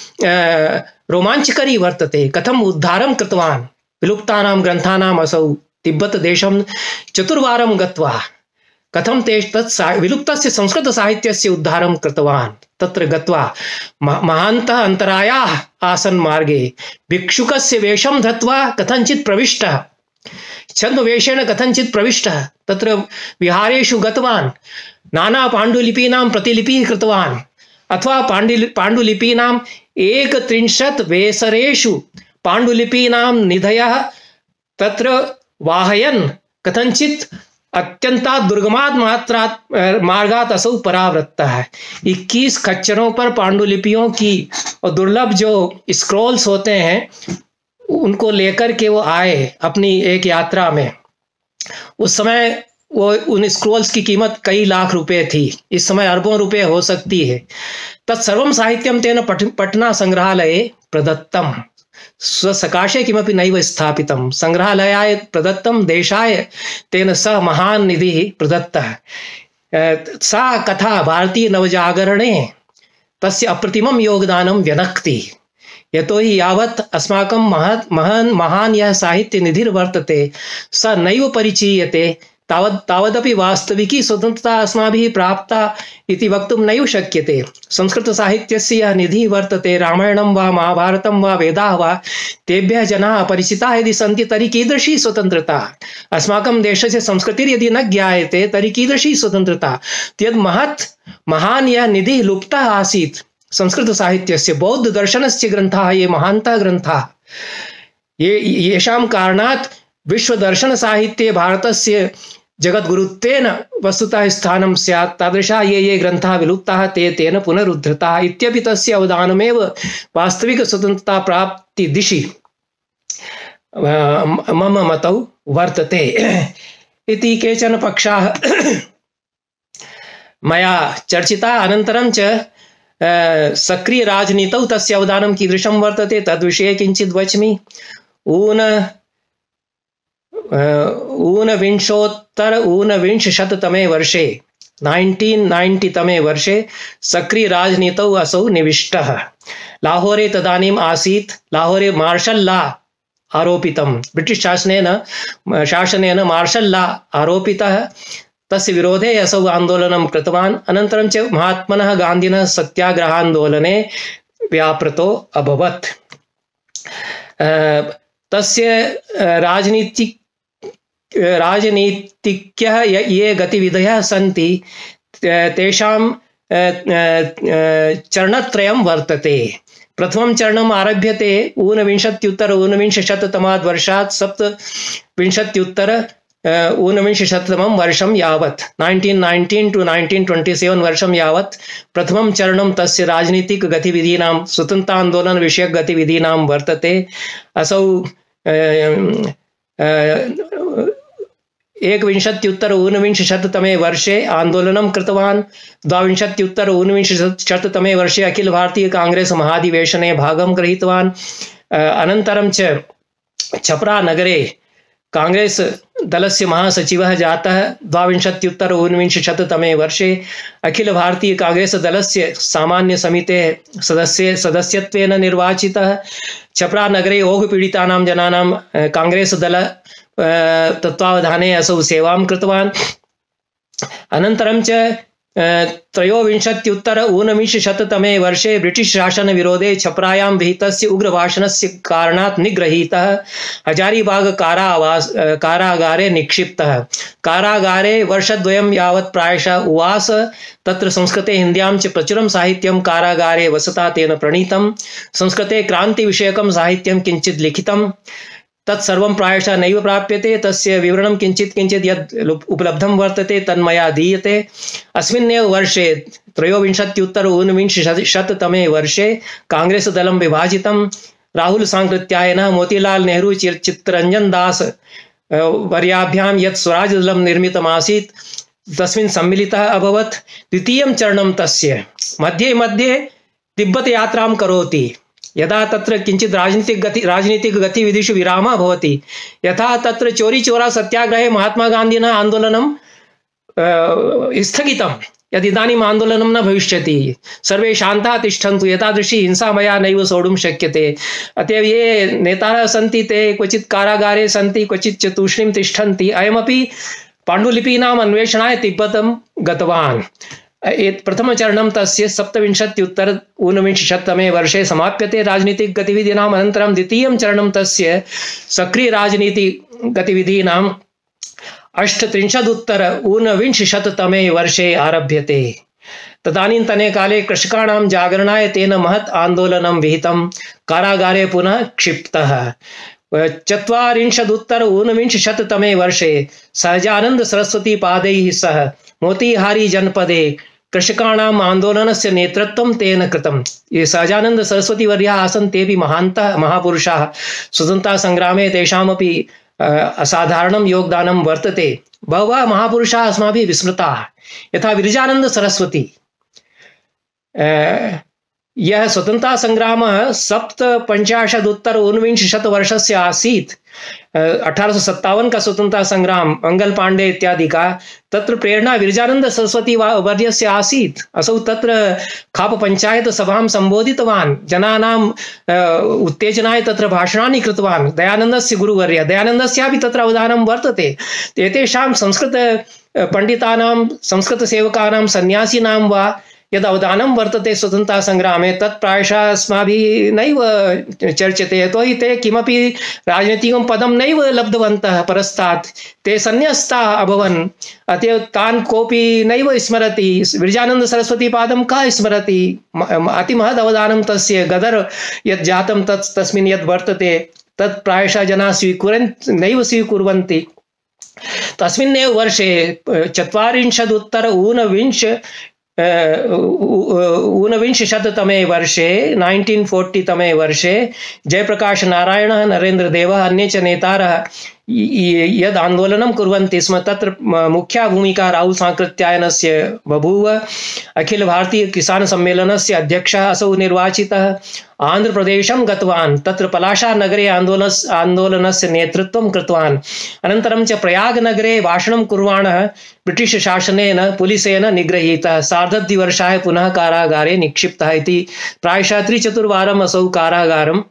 रोमाञ्चकरी वर्तते, कथम् उद्धारं कृतवान्। विलुप्तानां ग्रन्थानाम् असौ तिब्बत देशं चतुर्वारं गत्वा कथं ते तत् विलुप्तस्य संस्कृतसाहित्यस्य उद्धारं कृतवान्। तत्र गत्वा महान्तः अन्तरायाः आसन् मार्गे, भिक्षुकस्य वेषं धृत्वा कथञ्चित् प्रविष्टः, छद्मवेषेण कथञ्चित् प्रविष्टः, तत्र विहारेषु गतवान्, नाना पाण्डुलिपीनां प्रतिलिपिः कृतवान्, अथवा पाण्डु पाण्डुलिपीनाम् एकत्रिंशत् वेसरेषु पाण्डुलिपीनां निधयः तत्र वाहयन् कथञ्चित् अत्यंतात् दुर्गमात् मात्रात् मार्गात् असौ परावृत्ता है। इक्कीस खच्चरों पर पांडुलिपियों की और दुर्लभ जो स्क्रॉल्स होते हैं उनको लेकर के वो आए अपनी एक यात्रा में। उस समय वो उन स्क्रॉल्स की कीमत कई लाख रुपए थी, इस समय अरबों रुपए हो सकती है। तत्सर्वं साहित्यं तेन पटना संग्रहालये प्रदत्तम्, स्वसकाशे किमपि नैव स्थापितं, संग्रहालयाय प्रदत्तं, देशाय तेन स महान् निधिः प्रदत्तः। सा कथा भारतीय नवजागरणे तस्य अप्रतिमं योगदानं व्यनक्ति। यतोहि यावत् अस्माकं महत् महान् महान् यः साहित्य निधिर्वर्तते स नैव परिचीयते, तावद् तावदपि वास्तविकी स्वतन्त्रता अस्माभिः प्राप्ता इति वक्तुं नैव शक्यते। संस्कृतसाहित्यस्य यः निधिः वर्तते, रामायणं वा महाभारतं वा वेदाः वा, तेभ्यः जनाः परिचिताः यदि सन्ति तर्हि कीदृशी स्वतन्त्रता? अस्माकं देशस्य संस्कृतिर्यदि न ज्ञायते तर्हि कीदृशी स्वतन्त्रता? यद् महत् महान् यः निधिः लुप्तः आसीत् संस्कृतसाहित्यस्य, बौद्धदर्शनस्य ग्रन्थाः, ये महान्तः ग्रन्थाः, ये येषां कारणात् विश्वदर्शनसाहित्ये भारतस्य जगद्गुरुत्वेन वस्तुतः स्थानं स्यात्, तादृशाः ये ये ग्रन्थाः विलुप्ताः ते तेन पुनरुद्धृताः इत्यपि तस्य अवदानमेव वास्तविकस्वतन्त्रता प्राप्ति दिशि मम मतौ वर्तते इति केचन पक्षाः मया चर्चिता। अनन्तरं च सक्रिय राजनीतौ तस्य अवदानं कीदृशं वर्तते तद्विषये किञ्चित् वच्मि। ऊन ऊनविंशोत्तर ऊनविंशशततमे वर्षे नैन्टीन् नैन्टी तमे वर्षे सक्रिय राजनीतौ असौ निविष्टः। लाहोरे तदानीम् आसीत्, लाहोरे मार्शल् ला आरोपितं, ब्रिटिश् शासनेन शासनेन मार्शल् ला आरोपितः। तस्य विरोधे असौ आन्दोलनं कृतवान्। अनन्तरं च महात्मनः गान्धिनः सत्याग्रहान्दोलने व्यापृतो अभवत्। तस्य राजनीति राजनीतिज्ञः ये गतिविधयः सन्ति तेषां चरणत्रयं वर्तते। प्रथमं चरणम् आरभ्यते ऊनविंशत्युत्तर ऊनविंशशततमात् वर्षात् सप्तविंशत्युत्तर ऊनविंशशततमं वर्षं यावत् nineteen nineteen to nineteen twenty seven वर्षं यावत् प्रथमं चरणं तस्य राजनीतिक गतिविधीनां, स्वतन्त्रान्दोलन विषयक गतिविधीनां वर्तते। असौ एकविंशत्युत्तर ऊनविंशशततमे वर्षे आन्दोलनं कृतवान्। द्वाविंशत्युत्तर ऊनविंशशततमे वर्षे अखिल भारतीय कांग्रेस महाधिवेशने भागं गृहीतवान्। अनन्तरं च छपरा नगरे कांग्रेस दलस्य महासचिवः जातः। द्वाविंशत्युत्तर ऊनविंशशततमे वर्षे अखिल भारतीय कांग्रेस दलस्य सामान्य समितेः सदस्य सदस्यत्वेन निर्वाचितः। छपरा नगरे ओघपीडितानां जनानां कांग्रेस दल तत्त्वावधाने असौ सेवां कृतवान्। अनन्तरं च त्रयोविंशत्युत्तर ऊनविंशशततमे वर्षे ब्रिटिश शासन विरोधे छपरायां विहितस्य उग्रभाषणस्य कारणात् निगृहीतः। हजारीबाग कारावास कारागारे निक्षिप्तः। कारागारे वर्षद्वयं यावत् प्रायशः उवास। तत्र संस्कृते हिन्द्यां च प्रचुरं साहित्यं कारागारे वसता तेन प्रणीतं। संस्कृते क्रान्तिविषयकं साहित्यं किञ्चित् लिखितं, तत्सर्वं प्रायशः नैव प्राप्यते। तस्य विवरणं किञ्चित् किञ्चित् यद् उपलब्धं वर्तते तन्मया दीयते। अस्मिन्नेव वर्षे त्रयोविंशत्युत्तर ऊनविंशशततमे वर्षे कांग्रेस दलं विभाजितं। राहुल सांकृत्यायनः मोतीलाल नेहरू चित्तरंजन दास वर्याभ्यां यत् स्वराज दलं निर्मितमासीत् तस्मिन् सम्मिलितः अभवत्। द्वितीयं चरणं तस्य मध्ये मध्ये तिब्बत यात्रां करोति। यदा तत्र किञ्चित् राजनीतिक गति राजनीतिक गतिविधिषु विरामः भवति, यथा तत्र चोरी चोरा सत्याग्रहे महात्मा गान्धिनः आन्दोलनं स्थगितं। यदि इदानीम् आन्दोलनं न भविष्यति, सर्वे शान्ताः तिष्ठन्तु, एतादृशी हिंसा मया नैव सोढुं शक्यते। अत एव ये नेतारः सन्ति ते क्वचित् कारागारे सन्ति, क्वचित् च तूष्णीं तिष्ठन्ति। अयमपि पाण्डुलिपीनाम् अन्वेषणाय तिब्बतं गतवान्। प्रथमचरणं तस्य सप्तविंशत्युत्तर ऊनविंशशततमे वर्षे समाप्यते राजनीतिक गतिविधीनाम्। अनन्तरं द्वितीयं चरणं तस्य सक्रिय राजनीति गतिविधीनाम् अष्टत्रिंशदुत्तर ऊनविंशशततमे वर्षे आरभ्यते। तदानीन्तने काले कृषकाणां जागरणाय तेन महत् आन्दोलनं विहितं। कारागारे पुनः क्षिप्तः। चत्वारिंशदुत्तर ऊनविंशशततमे वर्षे सहजानंद सरस्वती पादैः सह मोतीहारी जनपदे कृषकाणाम् आन्दोलनस्य नेतृत्वं तेन कृतं। ये सहजानंद सरस्वती वर्याः आसन् तेपि महान्तः महापुरुषाः। स्वतन्त्रता संग्रामे तेषामपि असाधारणं योगदानं वर्तते। बहवः महापुरुषाः अस्माभिः विस्मृताः, यथा विरजानंद सरस्वती। यह स्वतंत्रता संग्रामः सप्त पंचाशदुत्तर ऊनविंशशत वर्षस्य आसीत्। अठारह सौ सत्तावन का स्वतंत्रता संग्राम मंगल पांडे इत्यादि का, तत्र प्रेरणा विरजानंद सरस्वती वर्यस्य आसीत्। असौ तत्र खाप पंचायत सभां संबोधितवान्, जनानाम् उत्तेजनाय तत्र भाषणानि कृतवान्। दयानन्दस्य गुरुवर्य, दयानन्दस्यापि तत्र अवदानं वर्तते। एतेषां संस्कृत पंडितानां, संस्कृत सेवकानां, सन्यासिनां वा यद् अवदानं वर्तते स्वतंत्रता संग्रामे, तत् प्रायशः अस्माभिः नैव चर्च्यते। यतोहि ते किमपि राजनीतिकं पदं नैव लब्धवन्तः परस्तात्, ते सन्न्यस्ताः अभवन्। अतएव तान् कोऽपि नैव स्मरति। विरजानन्द सरस्वती पादं कः स्मरति? अतिमहद् अवदानं तस्य गदर् यत् जातं तत् तस्मिन् यद् वर्तते तत् प्रायशः जनाः स्वीकुर्वन् नैव स्वीकुर्वन्ति। तस्मिन्नेव वर्षे चत्वारिंशदुत्तर ऊनविंश ऊनविंशशततमे वर्षे नैन्टीन् फोर्टी तमे वर्षे जयप्रकाश नारायणः, नरेन्द्रदेवः, अन्ये च नेतारः यद् आन्दोलनं कुर्वन्ति स्म तत्र मुख्या भूमिका राहुल सांकृत्यायनस्य बभूव। अखिल भारतीय किसान सम्मेलनस्य अध्यक्षः असौ निर्वाचितः। आन्ध्रप्रदेशं गतवान्, तत्र पलाशा नगरे आन्दोलनस्य आन्दोलनस्य नेतृत्वं कृतवान्। अनन्तरं च प्रयागनगरे भाषणं कुर्वाणः ब्रिटिश शासनेन पुलिसेन निगृहीतः, सार्धद्विवर्षाय पुनः कारागारे निक्षिप्तः इति। प्रायशः त्रिचतुर्वारम् असौ कारागारं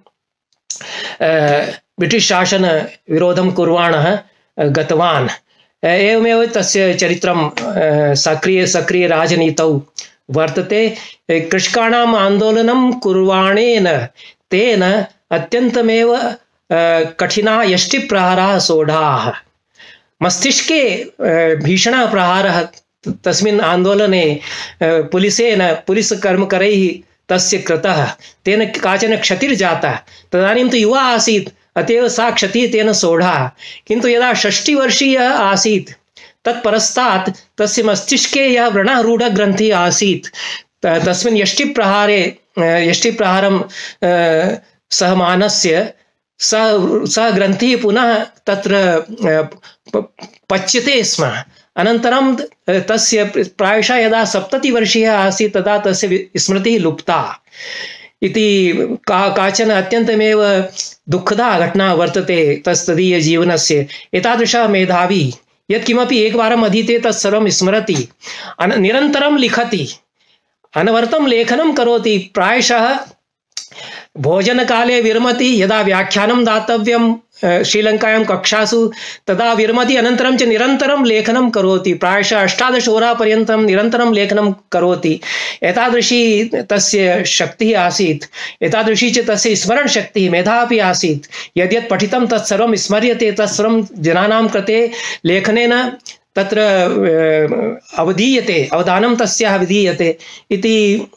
ब्रिटिश शासन विरोधं कुर्वाणः गतवान्। एवमेव तस्य चरित्रं सक्रिय सक्रिय राजनीतौ वर्तते। कृषकाणाम् आन्दोलनं कुर्वाणेन तेन अत्यन्तमेव कठिना यष्टिप्रहाराः सोढाः। मस्तिष्के भीषणः प्रहारः तस्मिन् आन्दोलने पुलिसेन पुलिस कर्मकरैः तस्य कृतः, तेन काचन क्षतिर्जाता। तदानीं तु युवा आसीत्, अतएव सा क्षतिः तेन सोढा। किन्तु यदा षष्टिवर्षीयः आसीत् तत्परस्तात् तस्य मस्तिष्के यः व्रणरूढग्रन्थिः आसीत्, तस्मिन् यष्टिप्रहारे यष्टिप्रहारं सहमानस्य सः सः ग्रन्थिः पुनः तत्र पच्यते स्म। अनन्तरं तस्य प्रायशः यदा सप्ततिवर्षीयः आसीत् तदा तस्य स्मृतिः लुप्ता इति का काचन अत्यन्तमेव दुःखदा घटना वर्तते तस्तदीय जीवनस्य। एतादृशः मेधावी यत्किमपि एकवारम् अधीते तत्सर्वं स्मरति, निरन्तरं लिखति, अनवरतं लेखनं करोति। प्रायशः भोजनकाले विरमति, यदा व्याख्यानं दातव्यं श्रीलङ्कायां कक्षासु तदा विरमति, अनन्तरं च निरन्तरं लेखनं करोति। प्रायशः अष्टादशहोरापर्यन्तं निरन्तरं लेखनं करोति। एतादृशी तस्य शक्तिः आसीत्, एतादृशी च तस्य स्मरणशक्तिः, मेधा अपि आसीत्। यद्यत् पठितं तत्सर्वं स्मर्यते, तत्सर्वं जनानां कृते लेखनेन तत्र अवधीयते, अवदानं तस्याः विधीयते इति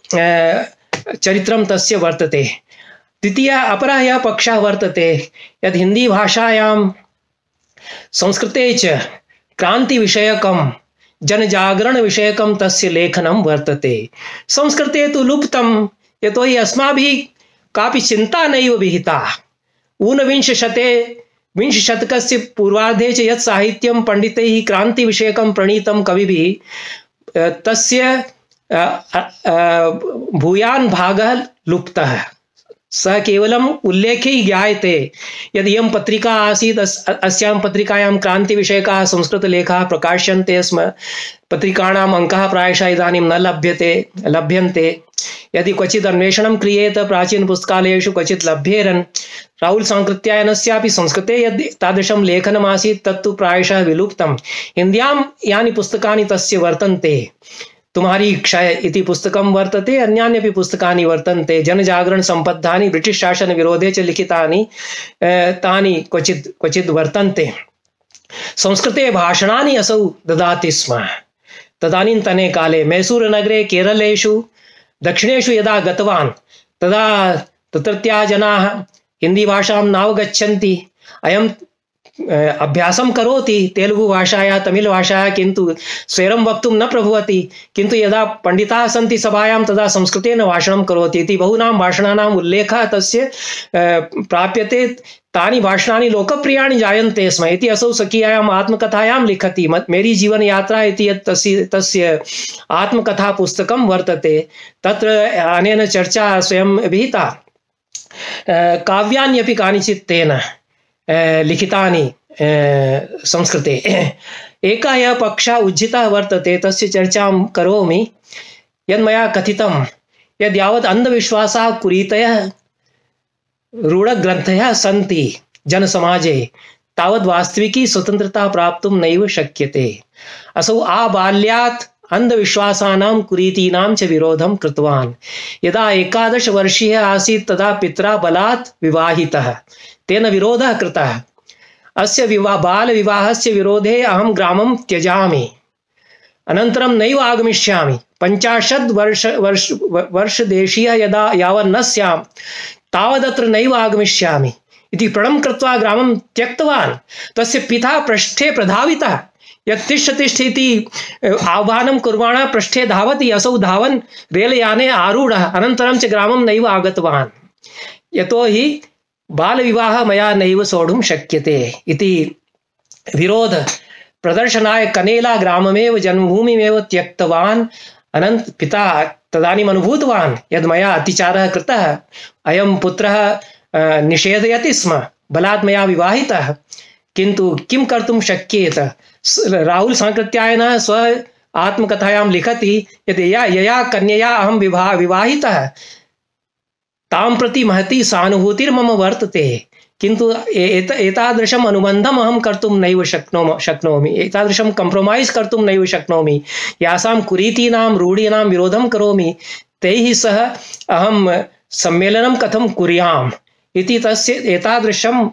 चरित्रं तस्य वर्तते। द्वितीयः अपरः यः पक्षः वर्तते यद् हिंदी भाषायां संस्कृते च क्रान्तिविषयकं जनजागरणविषयकं तस्य लेखनं वर्तते। संस्कृते तु लुप्तं, यतोहि अस्माभिः कापि चिन्ता नैव विहिता। ऊनविंशशते विंशशतकस्य पूर्वार्धे च यत् साहित्यं पण्डितैः क्रान्तिविषयकं प्रणीतं कविभिः, तस्य भूयान् भागः लुप्तः। सः केवलम् उल्लेखे ज्ञायते यदि इयं पत्रिका आसीत्, अस्यां पत्रिकायां क्रान्तिविषयकाः संस्कृतलेखाः प्रकाश्यन्ते स्म। पत्रिकाणाम् अङ्काः प्रायशः इदानीं न लभ्यते लभ्यन्ते। यदि क्वचित् अन्वेषणं क्रियेत प्राचीनपुस्तकालयेषु क्वचित् लभ्येरन्। राहुल सांकृत्यायनस्यापि संस्कृते यद् तादृशं लेखनमासीत् तत्तु प्रायशः विलुप्तं। हिन्द्यां यानि पुस्तकानि तस्य वर्तन्ते, तुम्हारी इच्छा इति पुस्तकं वर्तते, अन्यान्यपि पुस्तकानि वर्तन्ते, जनजागरण संबद्धानि ब्रिटिश शासन विरोधे च लिखितानि तानि क्वचित् क्वचित् वर्तन्ते। संस्कृते भाषणानि असौ ददाति स्म। तदानीन्तने काले मैसूरुनगरे केरलेषु दक्षिणेषु यदा गतवान् तदा तत्रत्याः जनाः हिंदी भाषां नावगच्छन्ति। अयं अभ्यासं करोति तेलुगु भाषायाः तमिल भाषायाः किन्तु स्वयं वक्तुं न प्रभवति, किन्तु यदा पंडिताः सन्ति सभायां तदा संस्कृतेन भाषणं करोति इति बहूनां भाषणानाम् उल्लेखः तस्य प्राप्यते। तानि भाषणानि लोकप्रियाणि जायन्ते स्म इति असौ स्वकीयायाम् आत्मकथायां लिखति। मेरी जीवन यात्रा इति यत् तस्य तस्य आत्मकथा पुस्तकं वर्तते, तत्र अनेन चर्चा स्वयं विहिता। काव्यान्यपि कानिचित् तेन लिखितानि संस्कृते। एकः यः पक्षः उज्झितः वर्तते तस्य चर्चां करोमि। यन्मया कथितं यद् यावत् अन्धविश्वासाः कुरीतयः रूढग्रन्थयः सन्ति जनसमाजे तावत् वास्तविकी स्वतन्त्रता प्राप्तुं नैव शक्यते। असौ आबाल्यात् अंधविश्वासानां कुरीतीनां च विरोधं कृतवान्। यदा एकादश वर्षीयः आसीत् तदा पित्रा बलात् विवाहितः, तेन विरोधः कृतः। अस्य विवाह बालविवाहस्य विरोधे अहं ग्रामं त्यजामि, अनन्तरं नैव आगमिष्यामि। पञ्चाशत् वर्ष वर्ष वर्षदेशीयः यदा यावत् न स्यां तावदत्र नैव आगमिष्यामि इति प्रणं कृत्वा ग्रामं त्यक्तवान्। तस्य पिता पृष्ठे प्रधावितः, यत् तिष्ठ तिष्ठ इति आह्वानं कुर्वाणः पृष्ठे धावति। असौ धावन् रेलयाने आरूढः, अनन्तरं च ग्रामं नैव आगतवान्, यतोहि बालविवाहः मया नैव सोढुं शक्यते इति विरोध प्रदर्शनाय कनेला ग्राममेव जन्मभूमिमेव त्यक्तवान्। अनन्त पिता तदानीम् अनुभूतवान् यद् मया अतिचारः कृतः, अयं पुत्रः निषेधयति स्म, बलात् मया विवाहितः, किन्तु किं कर्तुं शक्येत। राहुल सांकृत्यायनः स्व आत्मकथायां लिखति यत् यया यया कन्यया अहं विवाह विवाहितः तां प्रति महती सहानुभूतिर्मम वर्तते, किन्तु एत एतादृशम् अनुबन्धम् अहं कर्तुं नैव शक्नोमि शक्नोमि एतादृशं कंप्रोमैस् कर्तुं नैव शक्नोमि। यासां कुरीतीनां रूढीनां विरोधं करोमि तैः सह अहं सम्मेलनं कथं कुर्याम् इति तस्य एतादृशं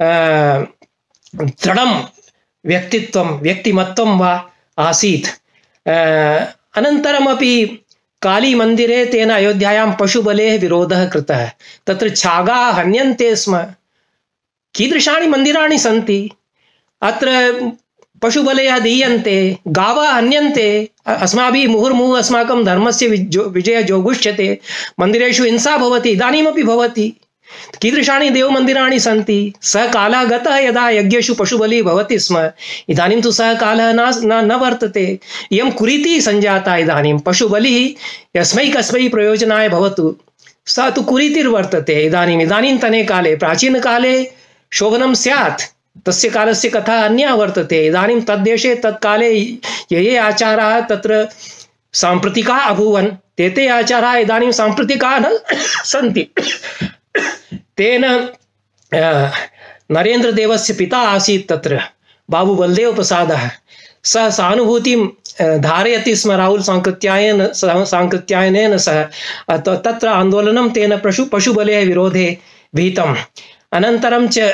दृढं व्यक्तित्वं व्यक्तिमत्वं वा आसीत्। अनन्तरमपि काली मंदिरे तेन अयोध्यायां पशुबलेः विरोधः कृतः। तत्र छागाः हन्यन्ते स्म। कीदृशानि मन्दिराणि सन्ति? अत्र पशुबलयः दीयन्ते, गावः हन्यन्ते, अस्माभिः मुहुर्मुहुः अस्माकं धर्मस्य विजयः जोगुष्यते, मन्दिरेषु हिंसा भवति, इदानीमपि भवति। कीदृशानि देवमन्दिराणि सन्ति? सः कालः गतः यदा यज्ञेषु पशुबलिः भवति स्म, इदानीं तु सः कालः न न वर्तते। इयं कुरीतिः सञ्जाता इदानीं। पशुबलिः यस्मै कस्मै प्रयोजनाय भवतु, सा तु कुरीतिर्वर्तते इदानीम् इदानीन्तने काले। प्राचीनकाले शोभनं स्यात्, तस्य कालस्य कथा अन्या वर्तते। इदानीं तद्देशे तत्काले ये ये आचाराः तत्र साम्प्रतिकाः अभूवन्, ते ते आचाराः इदानीं साम्प्रतिकाः न सन्ति। तेन नरेन्द्रदेवस्य पिता आसीत् तत्र बाबू बलदेव प्रसादः, सः सहानुभूतिं धारयति स्म राहुल सांकृत्यायन सांकृत्यायनेन सह। तत्र आन्दोलनं तेन पशु पशुबलेः विरोधे विहितम्। अनन्तरं च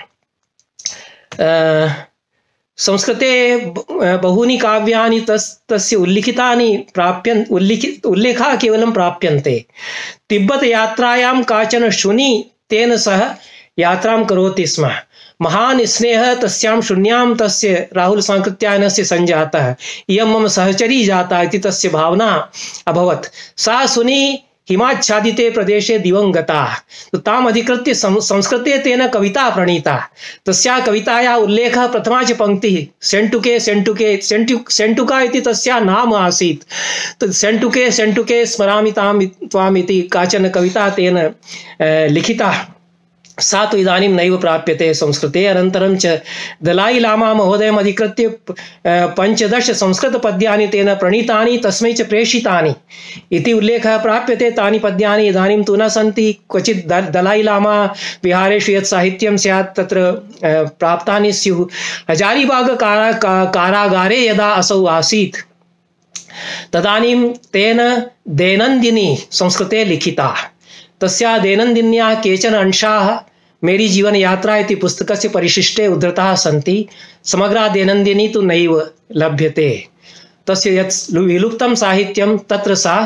संस्कृते बहूनि काव्यानि तस् तस्य उल्लिखितानि प्राप्यन् उल्लिखित उल्लेखाः केवलं प्राप्यन्ते। तिब्बत यात्रायां काचन शुनि तेन सह यात्रां करोति स्म। महान् स्नेहः तस्यां शून्यां तस्य राहुल सांकृत्यायनस्य सञ्जातः। इयं मम सहचरी जाता इति तस्य भावना अभवत्। सा शुनि हिमाच्छादिते प्रदेशे दिवंगता, तो ताम् अधिकृत्य संस्कृते तेन कविता प्रणीता। तस्याः कवितायाः उल्लेखः प्रथमा च पंक्तिः सेंटुके सेंटुके सेंटु सेंटुका इति तस्याः नाम आसीत्। तो सेंटुके सेंटुके स्मरामि ताम् त्वाम् इति काचन कविता तेन लिखिता। सा तु इदानीं नैव प्राप्यते संस्कृते। अनन्तरं च दलाई लामा महोदयम् अधिकृत्य पञ्चदश संस्कृतपद्यानि तेन प्रणीतानि, तस्मै च प्रेषितानि इति उल्लेखः प्राप्यते। तानि पद्यानि इदानीं तु न सन्ति। क्वचित् दलाई लामा विहारेषु यत् साहित्यं स्यात् तत्र प्राप्तानि स्युः। हजारीबाग कारा कारागारे यदा असौ आसीत् तदानीं तेन दैनन्दिनी संस्कृते लिखिता। तस्या दैनन्दिन्याः केचन अंशाः मेरी जीवन यात्रा इति पुस्तकस्य परिशिष्टे उद्धृताः सन्ति। समग्रा दैनन्दिनी तु नैव लभ्यते। तस्य यत् विलुप्तं साहित्यं तत्र सा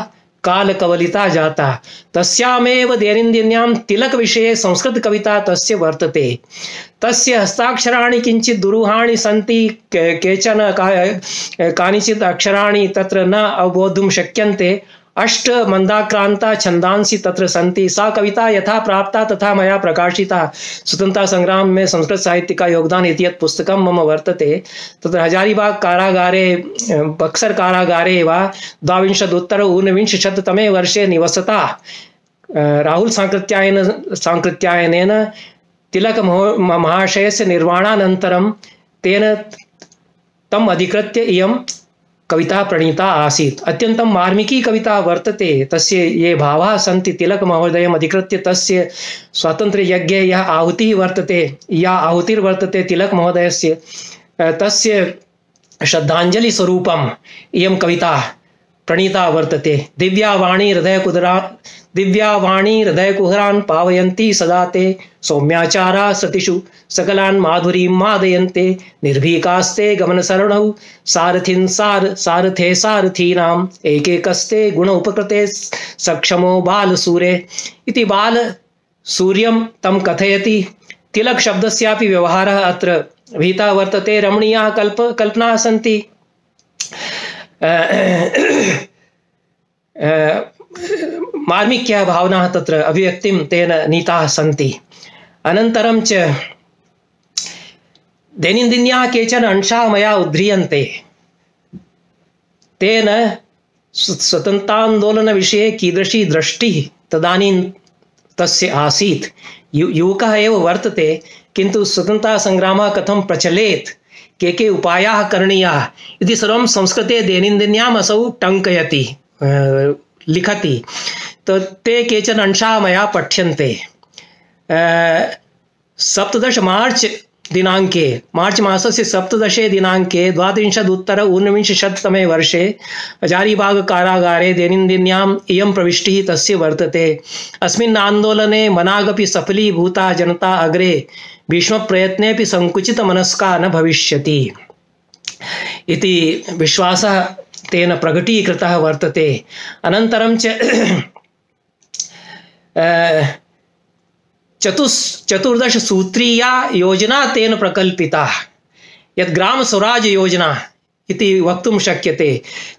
कालकवलिता जाता तस्यामेव दैनन्दिन्यां तिलक विषये संस्कृत कविता तस्य वर्तते तस्य हस्ताक्षराणि किंचित दुरूहाणि सन्ति केचन कानिचित् अक्षराणि तत्र न अवबोद्धुं शक्यन्ते अष्ट मंदाक्रांता छंदांसी तत्र सन्ति सा कविता यथा प्राप्ता तथा मया प्रकाशिता स्वतंत्रता संग्राम में संस्कृत साहित्य का योगदान इति यत् पुस्तकं मम वर्तते तत्र हजारीबाग कारागारे बक्सर कारागारे वा द्वाविंशदुत्तर ऊनविंशतितमे वर्षे निवसता राहुल सांकृत्यायन सांकृत्यायनेन तिलक महाशयस्य निर्वाणानन्तरं तेन तम् अधिकृत्य इयं कविता प्रणीता आसीत् अत्यन्तं मार्मिकी कविता वर्तते तस्य ये भावाः सन्ति तिलक महोदयम् अधिकृत्य तस्य स्वातन्त्र्ययज्ञे यः आहुतिः वर्तते या आहुतिर्वर्तते तिलक महोदयस्य तस्य श्रद्धाञ्जलिस्वरूपम् इयं कविता प्रणीता वर्तते दिव्यावाणी हृदयकुहरा दिव्यावाणी हृदयकुहरान् पावयन्ति सदा ते सौम्याचारा सतिषु सकलान् माधुरीं मादयन्ते निर्भीकास्ते गमनसरणौ सारथिन् सार सारथे सारथीनाम् एकैकस्ते गुण उपकृते सक्षमो बालसूरे इति बालसूर्यं तं कथयति तिलक शब्दस्यापि व्यवहारः अत्र विहितः वर्तते रमणीयाः कल्प कल्पनाः सन्ति मार्मिक्याः भावनाः तत्र अभिव्यक्तिं तेन नीताः सन्ति अनन्तरं च दैनन्दिन्याः केचन अंशाः मया उद्ध्रियन्ते तेन स्वतन्त्रान्दोलनविषये कीदृशी दृष्टिः तदानीं तस्य आसीत् यु युवकः एव वर्तते किन्तु स्वतन्त्रतासङ्ग्रामः कथं प्रचलेत् के के उपायाः करणीयाः इति सर्वं संस्कृते दैनन्दिन्याम् असौ टङ्कयति लिखति तो ते केचन अंशाः मया पठ्यन्ते सप्तदश मार्च दिनाङ्के मार्च मासस्य सप्तदशे दिनाङ्के द्वात्रिंशदुत्तर ऊनविंशतितमे वर्षे हजारीबाग कारागारे दैनन्दिन्याम् इयं प्रविष्टिः तस्य वर्तते अस्मिन् आन्दोलने मनागपि सफलीभूता जनता अग्रे भीष्मप्रयत्नेऽपि संकुचितमनस्का न भविष्यति इति विश्वासः तेन प्रकटीकृतः वर्तते अनन्तरं च चतुस् चतुर्दश सूत्रीया योजना तेन प्रकल्पिता यत् ग्राम स्वराज योजना इति वक्तुं शक्यते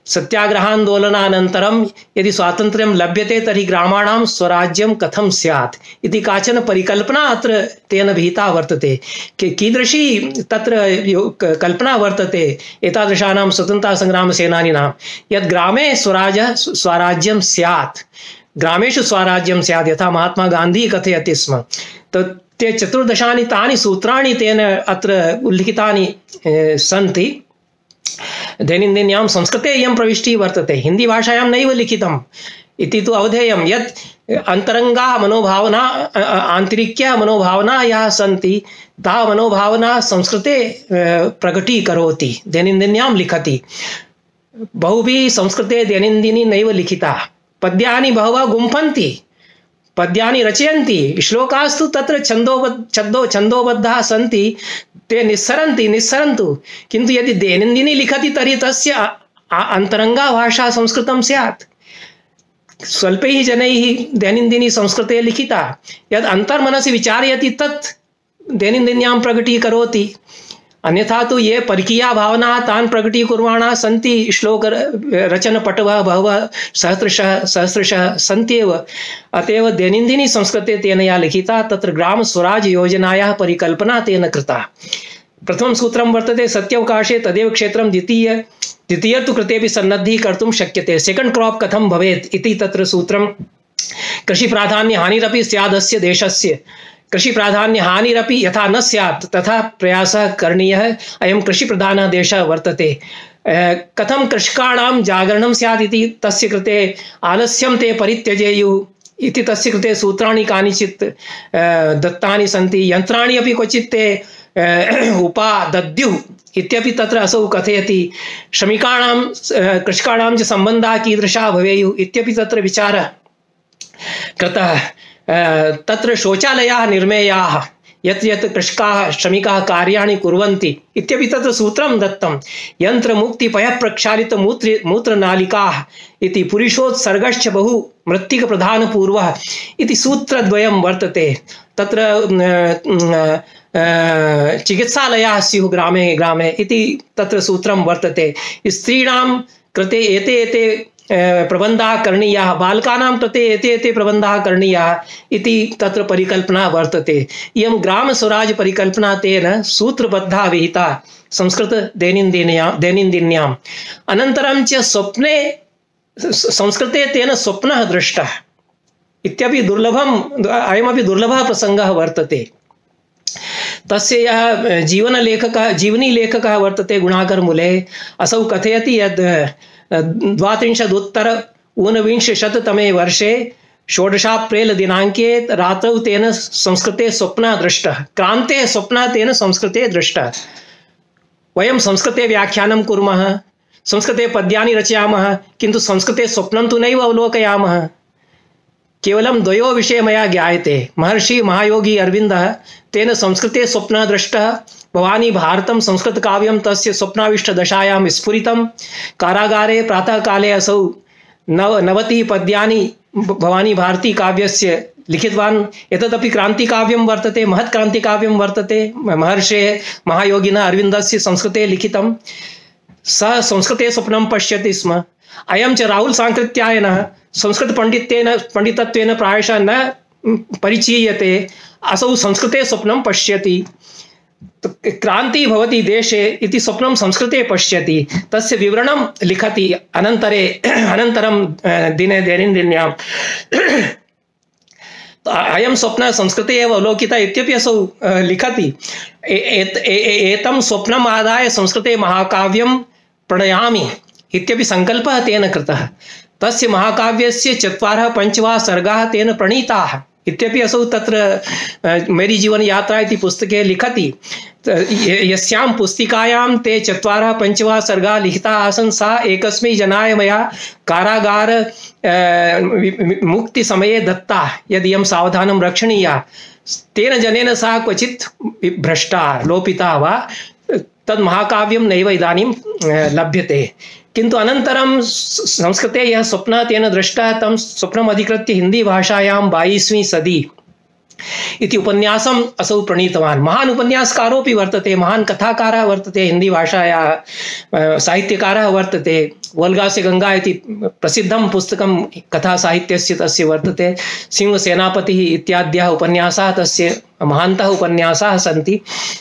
सत्याग्रहान्दोलनानन्तरं यदि स्वातन्त्र्यं लभ्यते तर्हि ग्रामाणां स्वराज्यं कथं स्यात् इति काचन परिकल्पना अत्र तेन विहिता वर्तते कि कीदृशी तत्र कल्पना वर्तते एतादृशानां स्वतन्त्रतासङ्ग्रामसेनानिनां यत् ग्रामे स्वराज्यं स्वराज्यं स्यात् ग्रामेषु स्वराज्यं स्यात् यथा महात्मा गान्धी कथयति स्म तो ते चतुर्दशानि तानि सूत्राणि तेन अत्र उल्लिखितानि सन्ति दैनन्दिन्यां संस्कृते इयं प्रविष्टिः वर्तते हिंदी भाषायां नैव लिखितम् इति तु अवधेयं यत् अन्तरङ्गाः मनोभावना आन्तरिक्याः मनोभावनाः याः सन्ति ताः मनोभावनाः संस्कृते प्रकटीकरोति दैनन्दिन्यां लिखति बहुभिः संस्कृते दैनन्दिनी नैव लिखिता पद्यानि बहवः गुम्फन्ति पद्यानि रचयन्ति श्लोकास्तु तत्र छन्दोबद्ध छन्दो छन्दोबद्धाः सन्ति ते निस्सरन्ति निस्सरन्तु किन्तु यदि दैनन्दिनी लिखति तर्हि तस्य अन्तरङ्गा भाषा संस्कृतं स्यात् स्वल्पैः जनैः दैनन्दिनी संस्कृते लिखिता यद् अन्तर्मनसि विचारयति तत् दैनन्दिन्यां प्रकटीकरोति अन्यथा तो ये परकीया भावना तान् प्रकटीकुर्वाणाः सन्ति श्लोक रचनपटवः बहवः सहस्रशः सहस्रशः सन्त्येव अतएव दैनन्दिनी संस्कृते तेन या लिखिता तत्र ग्राम स्वराज योजनायाः परिकल्पना तेन कृता प्रथमं सूत्रं वर्तते सत्यावकाशे तदेव क्षेत्रं द्वितीय द्वितीय तु कृतेपि सन्नद्धिः कर्तुं शक्यते सेकंड क्रॉप कथं भवेत् इति तत्र सूत्रं कृषि प्राधान्य हानिरपि स्यादस्य देशस्य कृषि प्राधान्य हानिरपि यथा न स्यात् तथा प्रयासः करणीयः अयं कृषि प्रधानः देशः वर्तते कथं कृषकाणां जागरणं स्यात् इति तस्य कृते आलस्यं ते परित्यजेयुः इति तस्य कृते सूत्राणि कानिचित् दत्तानि सन्ति यन्त्राणि अपि क्वचित् ते उपादद्युः इत्यपि तत्र असौ कथयति श्रमिकाणां कृषकाणां च सम्बन्धाः कीदृशाः भवेयुः इत्यपि तत्र विचारः कृतः तत्र शौचालयाः निर्मेयाः यत् यत् कृषकाः श्रमिकाः कार्याणि कुर्वन्ति इत्यपि तत्र सूत्रं दत्तं। यन्त्रमुक्तिपयः प्रक्षालित मूत्र मूत्रनालिकाः इति पुरुषोत्सर्गश्च बहु मृत्तिकप्रधानपूर्वः इति सूत्रद्वयं वर्तते। तत्र चिकित्सालयाः स्युः ग्रामे ग्रामे इति तत्र सूत्रं वर्तते। स्त्रीणां कृते एते एते प्रबन्धाः करणीयाः, बालकानां कृते एते एते प्रबन्धाः करणीयाः इति तत्र परिकल्पना वर्तते। इयं ग्रामस्वराज परिकल्पना तेन सूत्रबद्धा विहिता संस्कृत दैनन्दिन्यां दैनन्दिन्याम्। अनन्तरं च स्वप्ने संस्कृते तेन स्वप्नः दृष्टः इत्यपि दुर्लभम्, अयमपि दुर्लभः प्रसङ्गः वर्तते। तस्य यः जीवनलेखकः जीवनीलेखकः वर्तते गुणाकर मुले, असौ कथयति यद् द्वात्रिंशदुत्तर ऊनविंशतिशततमे वर्षे षोडशाप्रेल दिनाङ्के रात्रौ तेन संस्कृते स्वप्नः दृष्टः, क्रान्तेः स्वप्नः तेन संस्कृते दृष्टः। वयं संस्कृते व्याख्यानं कुर्मः, संस्कृते पद्यानि रचयामः, किन्तु संस्कृते स्वप्नं तु नैव अवलोकयामः। केवलं द्वयो विषये मया ज्ञायते। महर्षि महायोगी अरविन्दः तेन संस्कृते स्वप्नः दृष्टः, भवानी भारतं संस्कृतकाव्यं तस्य स्वप्नाविष्टदशायां स्फुरितं। कारागारे प्रातःकाले असौ नव नवतिः पद्यानि भवानी भारती काव्यस्य लिखितवान्। एतदपि क्रान्तिकाव्यं वर्तते, महत् क्रान्तिकाव्यं वर्तते, महर्षेः महायोगिनः अरविन्दस्य संस्कृते लिखितं। सः संस्कृते स्वप्नं पश्यति स्म। अयं च राहुल सांकृत्यायनः संस्कृतपण्डितेन पण्डितत्वेन प्रायशः न परिचीयते, असौ संस्कृते स्वप्नं पश्यति। क्रांति भवति देशे इति स्वप्नं संस्कृते पश्यति, तस्य विवरणं लिखति अनन्तरे अनन्तरं दिने दैनन्दिन्याम्। अयं स्वप्नः संस्कृते एव अवलोकितः इत्यपि असौ लिखति। एतं स्वप्नम् आदाय संस्कृते महाकाव्यं प्रणयामि इत्यपि सङ्कल्पः तेन कृतः। तस्य महाकाव्यस्य चत्वारः पञ्च वा सर्गाः तेन प्रणीताः इत्यपि असौ तत्र मेरी जीवन यात्रा इति पुस्तके लिखति। यस्यां पुस्तिकायां ते चत्वारः पञ्च वा सर्गाः लिखिताः आसन्, सा एकस्मै जनाय मया कारागार मुक्तिसमये दत्ता, यदि सावधानं रक्षणीया। तेन जनेन सह क्वचित् भ्रष्टा लोपिता वा, तद् महाकाव्यं नैव इदानीं लभ्यते। किन्तु अनन्तरं संस्कृते यः स्वप्नः तेन दृष्टः, तं स्वप्नम् अधिकृत्य हिंदी भाषायां बाईसवीं सदी इति उपन्यासम् असौ प्रणीतवान्। महान् उपन्यासकारोऽपि वर्तते, महान् कथाकारः वर्तते, हिंदी भाषायाः साहित्यकारः वर्तते। वोल्गा से गंगा इति प्रसिद्धं पुस्तकं कथा साहित्यस्य तस्य वर्तते। सिंहसेनापतिः इत्याद्यः उपन्यासाः तस्य महान्तः उपन्यासाः सन्ति।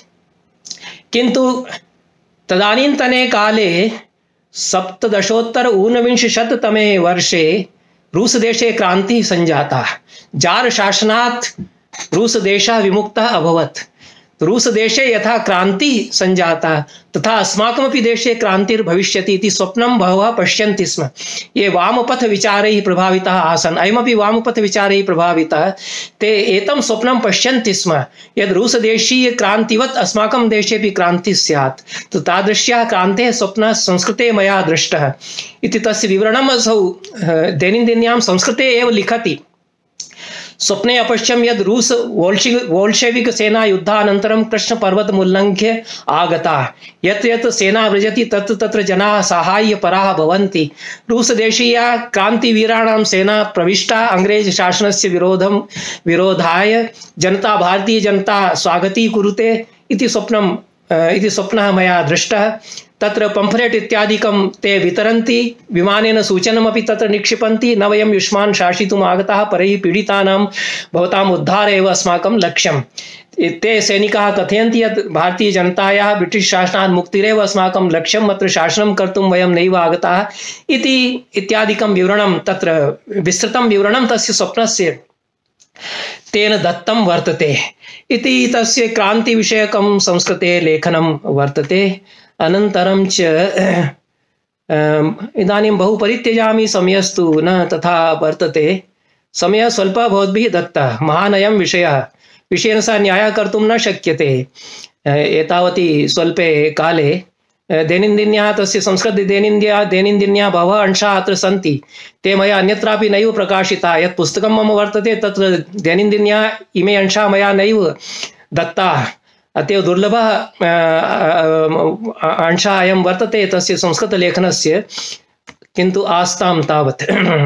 किन्तु तदानीन्तने काले सप्तदशोत्तर ऊनविंशतिशततमे वर्षे रूसदेशे क्रान्तिः सञ्जाता। जार शासनात् रूसदेशः विमुक्तः अभवत्। रूसदेशे यथा क्रान्तिः सञ्जाता तथा अस्माकमपि देशे क्रान्तिर्भविष्यति इति स्वप्नं बहवः पश्यन्ति स्म। ये वामपथविचारैः प्रभाविताः आसन्, अयमपि वामपथविचारैः प्रभावितः, ते एतं स्वप्नं पश्यन्ति स्म यद् रूसदेशीयक्रान्तिवत् अस्माकं देशेपि क्रान्तिः स्यात्। तो तादृश्याः क्रान्तेः स्वप्नः संस्कृते मया दृष्टः इति तस्य विवरणम् असौ दैनन्दिन्यां संस्कृते एव लिखति। स्वप्ने अपश्यं यद् रूस वोल्शेविक सेना युद्धानन्तरं कृष्णपर्वतमुल्लङ्घ्य आगता। यत्र यत्र सेना व्रजति तत्र तत्र जनाः साहाय्यपराः भवन्ति। रूसदेशीया क्रान्तिवीराणां सेना प्रविष्टा अंग्रेज शासनस्य विरोधं विरोधाय जनता भारतीय जनता स्वागती कुरुते इति स्वप्नं इति स्वप्नः मया दृष्टः। तत्र पंफलेट् इत्यादिकं ते वितरन्ति, विमानेन सूचनमपि तत्र निक्षिपन्ति। न वयं युष्मान् शासितुम् आगताः, परैः पीडितानां भवताम् उद्धार एव अस्माकं लक्ष्यं। ते सैनिकाः कथयन्ति यत् भारतीय जनतायाः ब्रिटिश शासनात् मुक्तिरेव अस्माकं लक्ष्यम्, अत्र शासनं कर्तुं वयं नैव आगताः इति इत्यादिकं विवरणं, तत्र विस्तृतं विवरणं तस्य स्वप्नस्य तेन दत्तं वर्तते इति तस्य क्रान्तिविषयकं संस्कृते लेखनं वर्तते। अनन्तरं च इदानीं बहु परित्यजामि, समयस्तु न तथा वर्तते। समयः स्वल्पः भवद्भिः दत्तः, महान् अयं विषयः, विषयेण सह न्यायः कर्तुं न शक्यते एतावति स्वल्पे काले। दैनन्दिन्याः तस्य संस्कृतदैनन्दिन्याः दैनन्दिन्याः बहवः अंशाः अत्र सन्ति, ते मया अन्यत्रापि नैव प्रकाशिताः। यत् पुस्तकं मम वर्तते तत्र दैनन्दिन्याः इमे अंशाः मया नैव दत्ताः, अतएव दुर्लभः अंशः अयं वर्तते तस्य संस्कृतलेखनस्य, किन्तु आस्तां तावत्।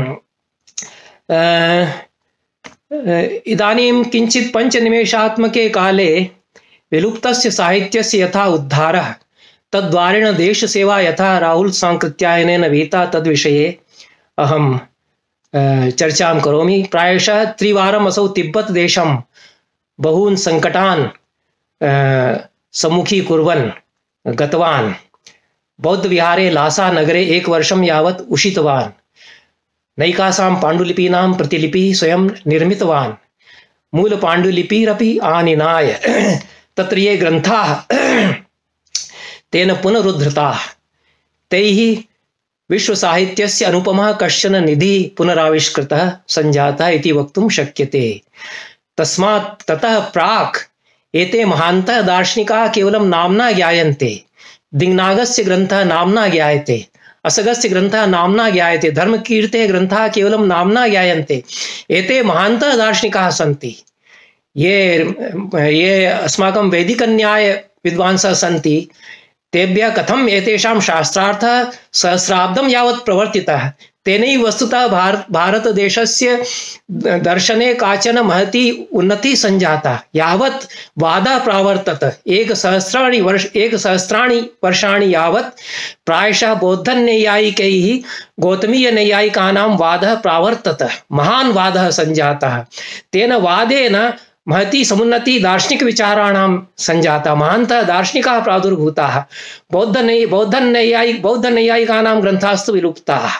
इदानीं किञ्चित् पञ्चनिमेषात्मके काले विलुप्तस्य साहित्यस्य यथा उद्धारः, तद्वारेण देशसेवा यथा राहुल सांकृत्यायनेन विहिता तद्विषये अहं चर्चां करोमि। प्रायशः त्रिवारम् असौ तिब्बत देशं बहून् संकटान् सम्मुखीकुर्वन् गतवान्। बौद्धविहारे लासा नगरे एकवर्षं यावत् उषितवान्। नैकासां पाण्डुलिपीनां प्रतिलिपिः स्वयं निर्मितवान्। मूलपाण्डुलिपिरपि आनिनाय तत्र ये ग्रन्थाः तेन पुनरुद्धृताः, तैः विश्वसाहित्यस्य अनुपमः कश्चन निधिः पुनराविष्कृतः सञ्जातः इति वक्तुं शक्यते। तस्मात् ततः प्राक् एते महान्तः दार्शनिकाः केवलं नाम्ना ज्ञायन्ते। दिङ्नागस्य ग्रन्थः नाम्ना ज्ञायते, असगस्य ग्रन्थः नाम्ना ज्ञायते, धर्मकीर्तेः ग्रन्थाः केवलं नाम्ना ज्ञायन्ते। एते महान्तः दार्शनिकाः सन्ति। ये ये अस्माकं वैदिकन्याय विद्वांसः सन्ति, तेभ्यः कथम् एतेषां शास्त्रार्थः सहस्राब्दं यावत् प्रवर्तितः, तेनैव वस्तुतः भारत भारतदेशस्य दर्शने काचन महती उन्नतिः सञ्जाता। यावत् वादः प्रावर्तत एकसहस्राणि वर्ष एकसहस्राणि वर्षाणि यावत् प्रायशः बौद्धनैयायिकैः गौतमीयनैयायिकानां वादः प्रावर्तत, महान् वादः सञ्जातः। तेन वादेन महती समुन्नति दार्शनिक विचाराणां सञ्जाता, महान्तः दार्शनिकाः प्रादुर्भूताः। बौद्ध नै बौद्ध नैयायिक बौद्ध नैयायिकानां ग्रन्थास्तु विलुप्ताः।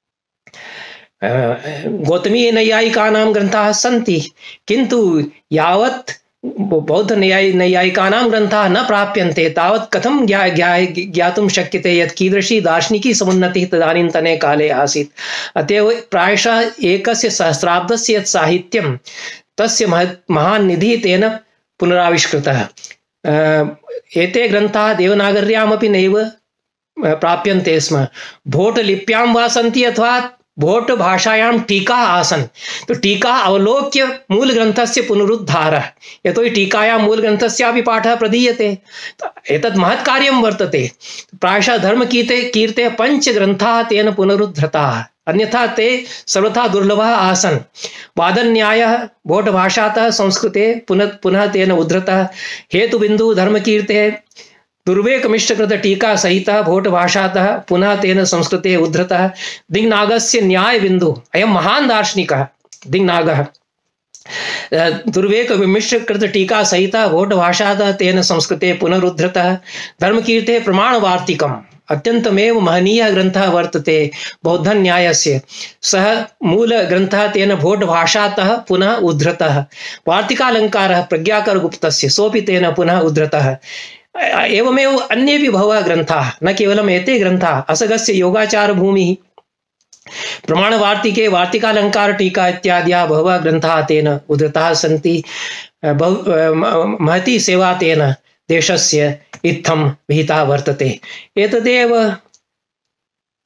गौतमीय नैयायिकानां ग्रन्थाः सन्ति, किन्तु यावत् बौद्ध नैयायि नैयायिकानां ग्रन्थाः न प्राप्यन्ते तावत् कथं ज्ञा ज्ञा ज्ञातुं शक्यते यत् कीदृशी दार्शनिकी समुन्नतिः तदानीन्तने काले आसीत्। अतएव प्रायशः एकस्य सहस्राब्दस्य यत् साहित्यं तस्य महान् निधिः तेन पुनराविष्कृतः। एते ग्रन्थाः देवनागर्यामपि नैव प्राप्यन्ते स्म। भोटलिप्यां वा सन्ति अथवा भोट भाषायां टीका आसन्, तो टीका अवलोक्य मूलग्रन्थस्य पुनरुद्धारः, यतोहि टीकायां मूलग्रन्थस्यापि पाठः प्रदीयते। एतत् महत् कार्यं वर्तते। प्रायशः धर्मकीर्ते कीर्ते पञ्चग्रन्थाः तेन पुनरुद्धृताः, अन्यथा ते सर्वथा दुर्लभः आसन्। वादन्यायः भोटभाषातः संस्कृते पुनः पुनः तेन उद्धृतः। हेतुबिन्दुः धर्मकीर्ते दुर्वेकमिश्रकृत टीका सहितः भोटभाषातः पुनः तेन संस्कृते उद्धृतः। दिङ्नागस्य न्यायबिन्दुः, अयं महान् दार्शनिकः दिङ्नागः, दुर्वेकमिश्रकृत टीका सहितः भोटभाषातः तेन संस्कृते पुनरुद्धृतः। धर्मकीर्तेः प्रमाणवार्तिकम् अत्यन्तमेव महनीयः ग्रन्थः वर्तते बौद्धन्यायस्य। सः मूलग्रन्थः तेन भोटभाषातः पुनः उद्धृतः। वार्तिकालङ्कारः प्रज्ञाकरगुप्तस्य, सोऽपि तेन पुनः उद्धृतः। एवमेव अन्येपि बहवः ग्रन्थाः, न केवलम् एते ग्रन्थाः। असगस्य योगाचारभूमिः, प्रमाणवार्तिके वार्तिकालङ्कार टीका इत्याद्याः बहवः ग्रन्थाः तेन उद्धृताः सन्ति। बहु महती सेवा तेन देशस्य इत्थं विहिता वर्तते। एतदेव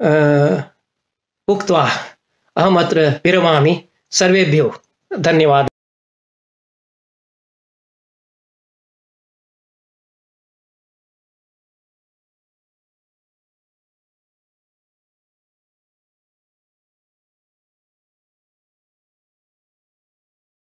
उक्त्वा अहम् अत्र विरमामि। सर्वेभ्यो धन्यवादः।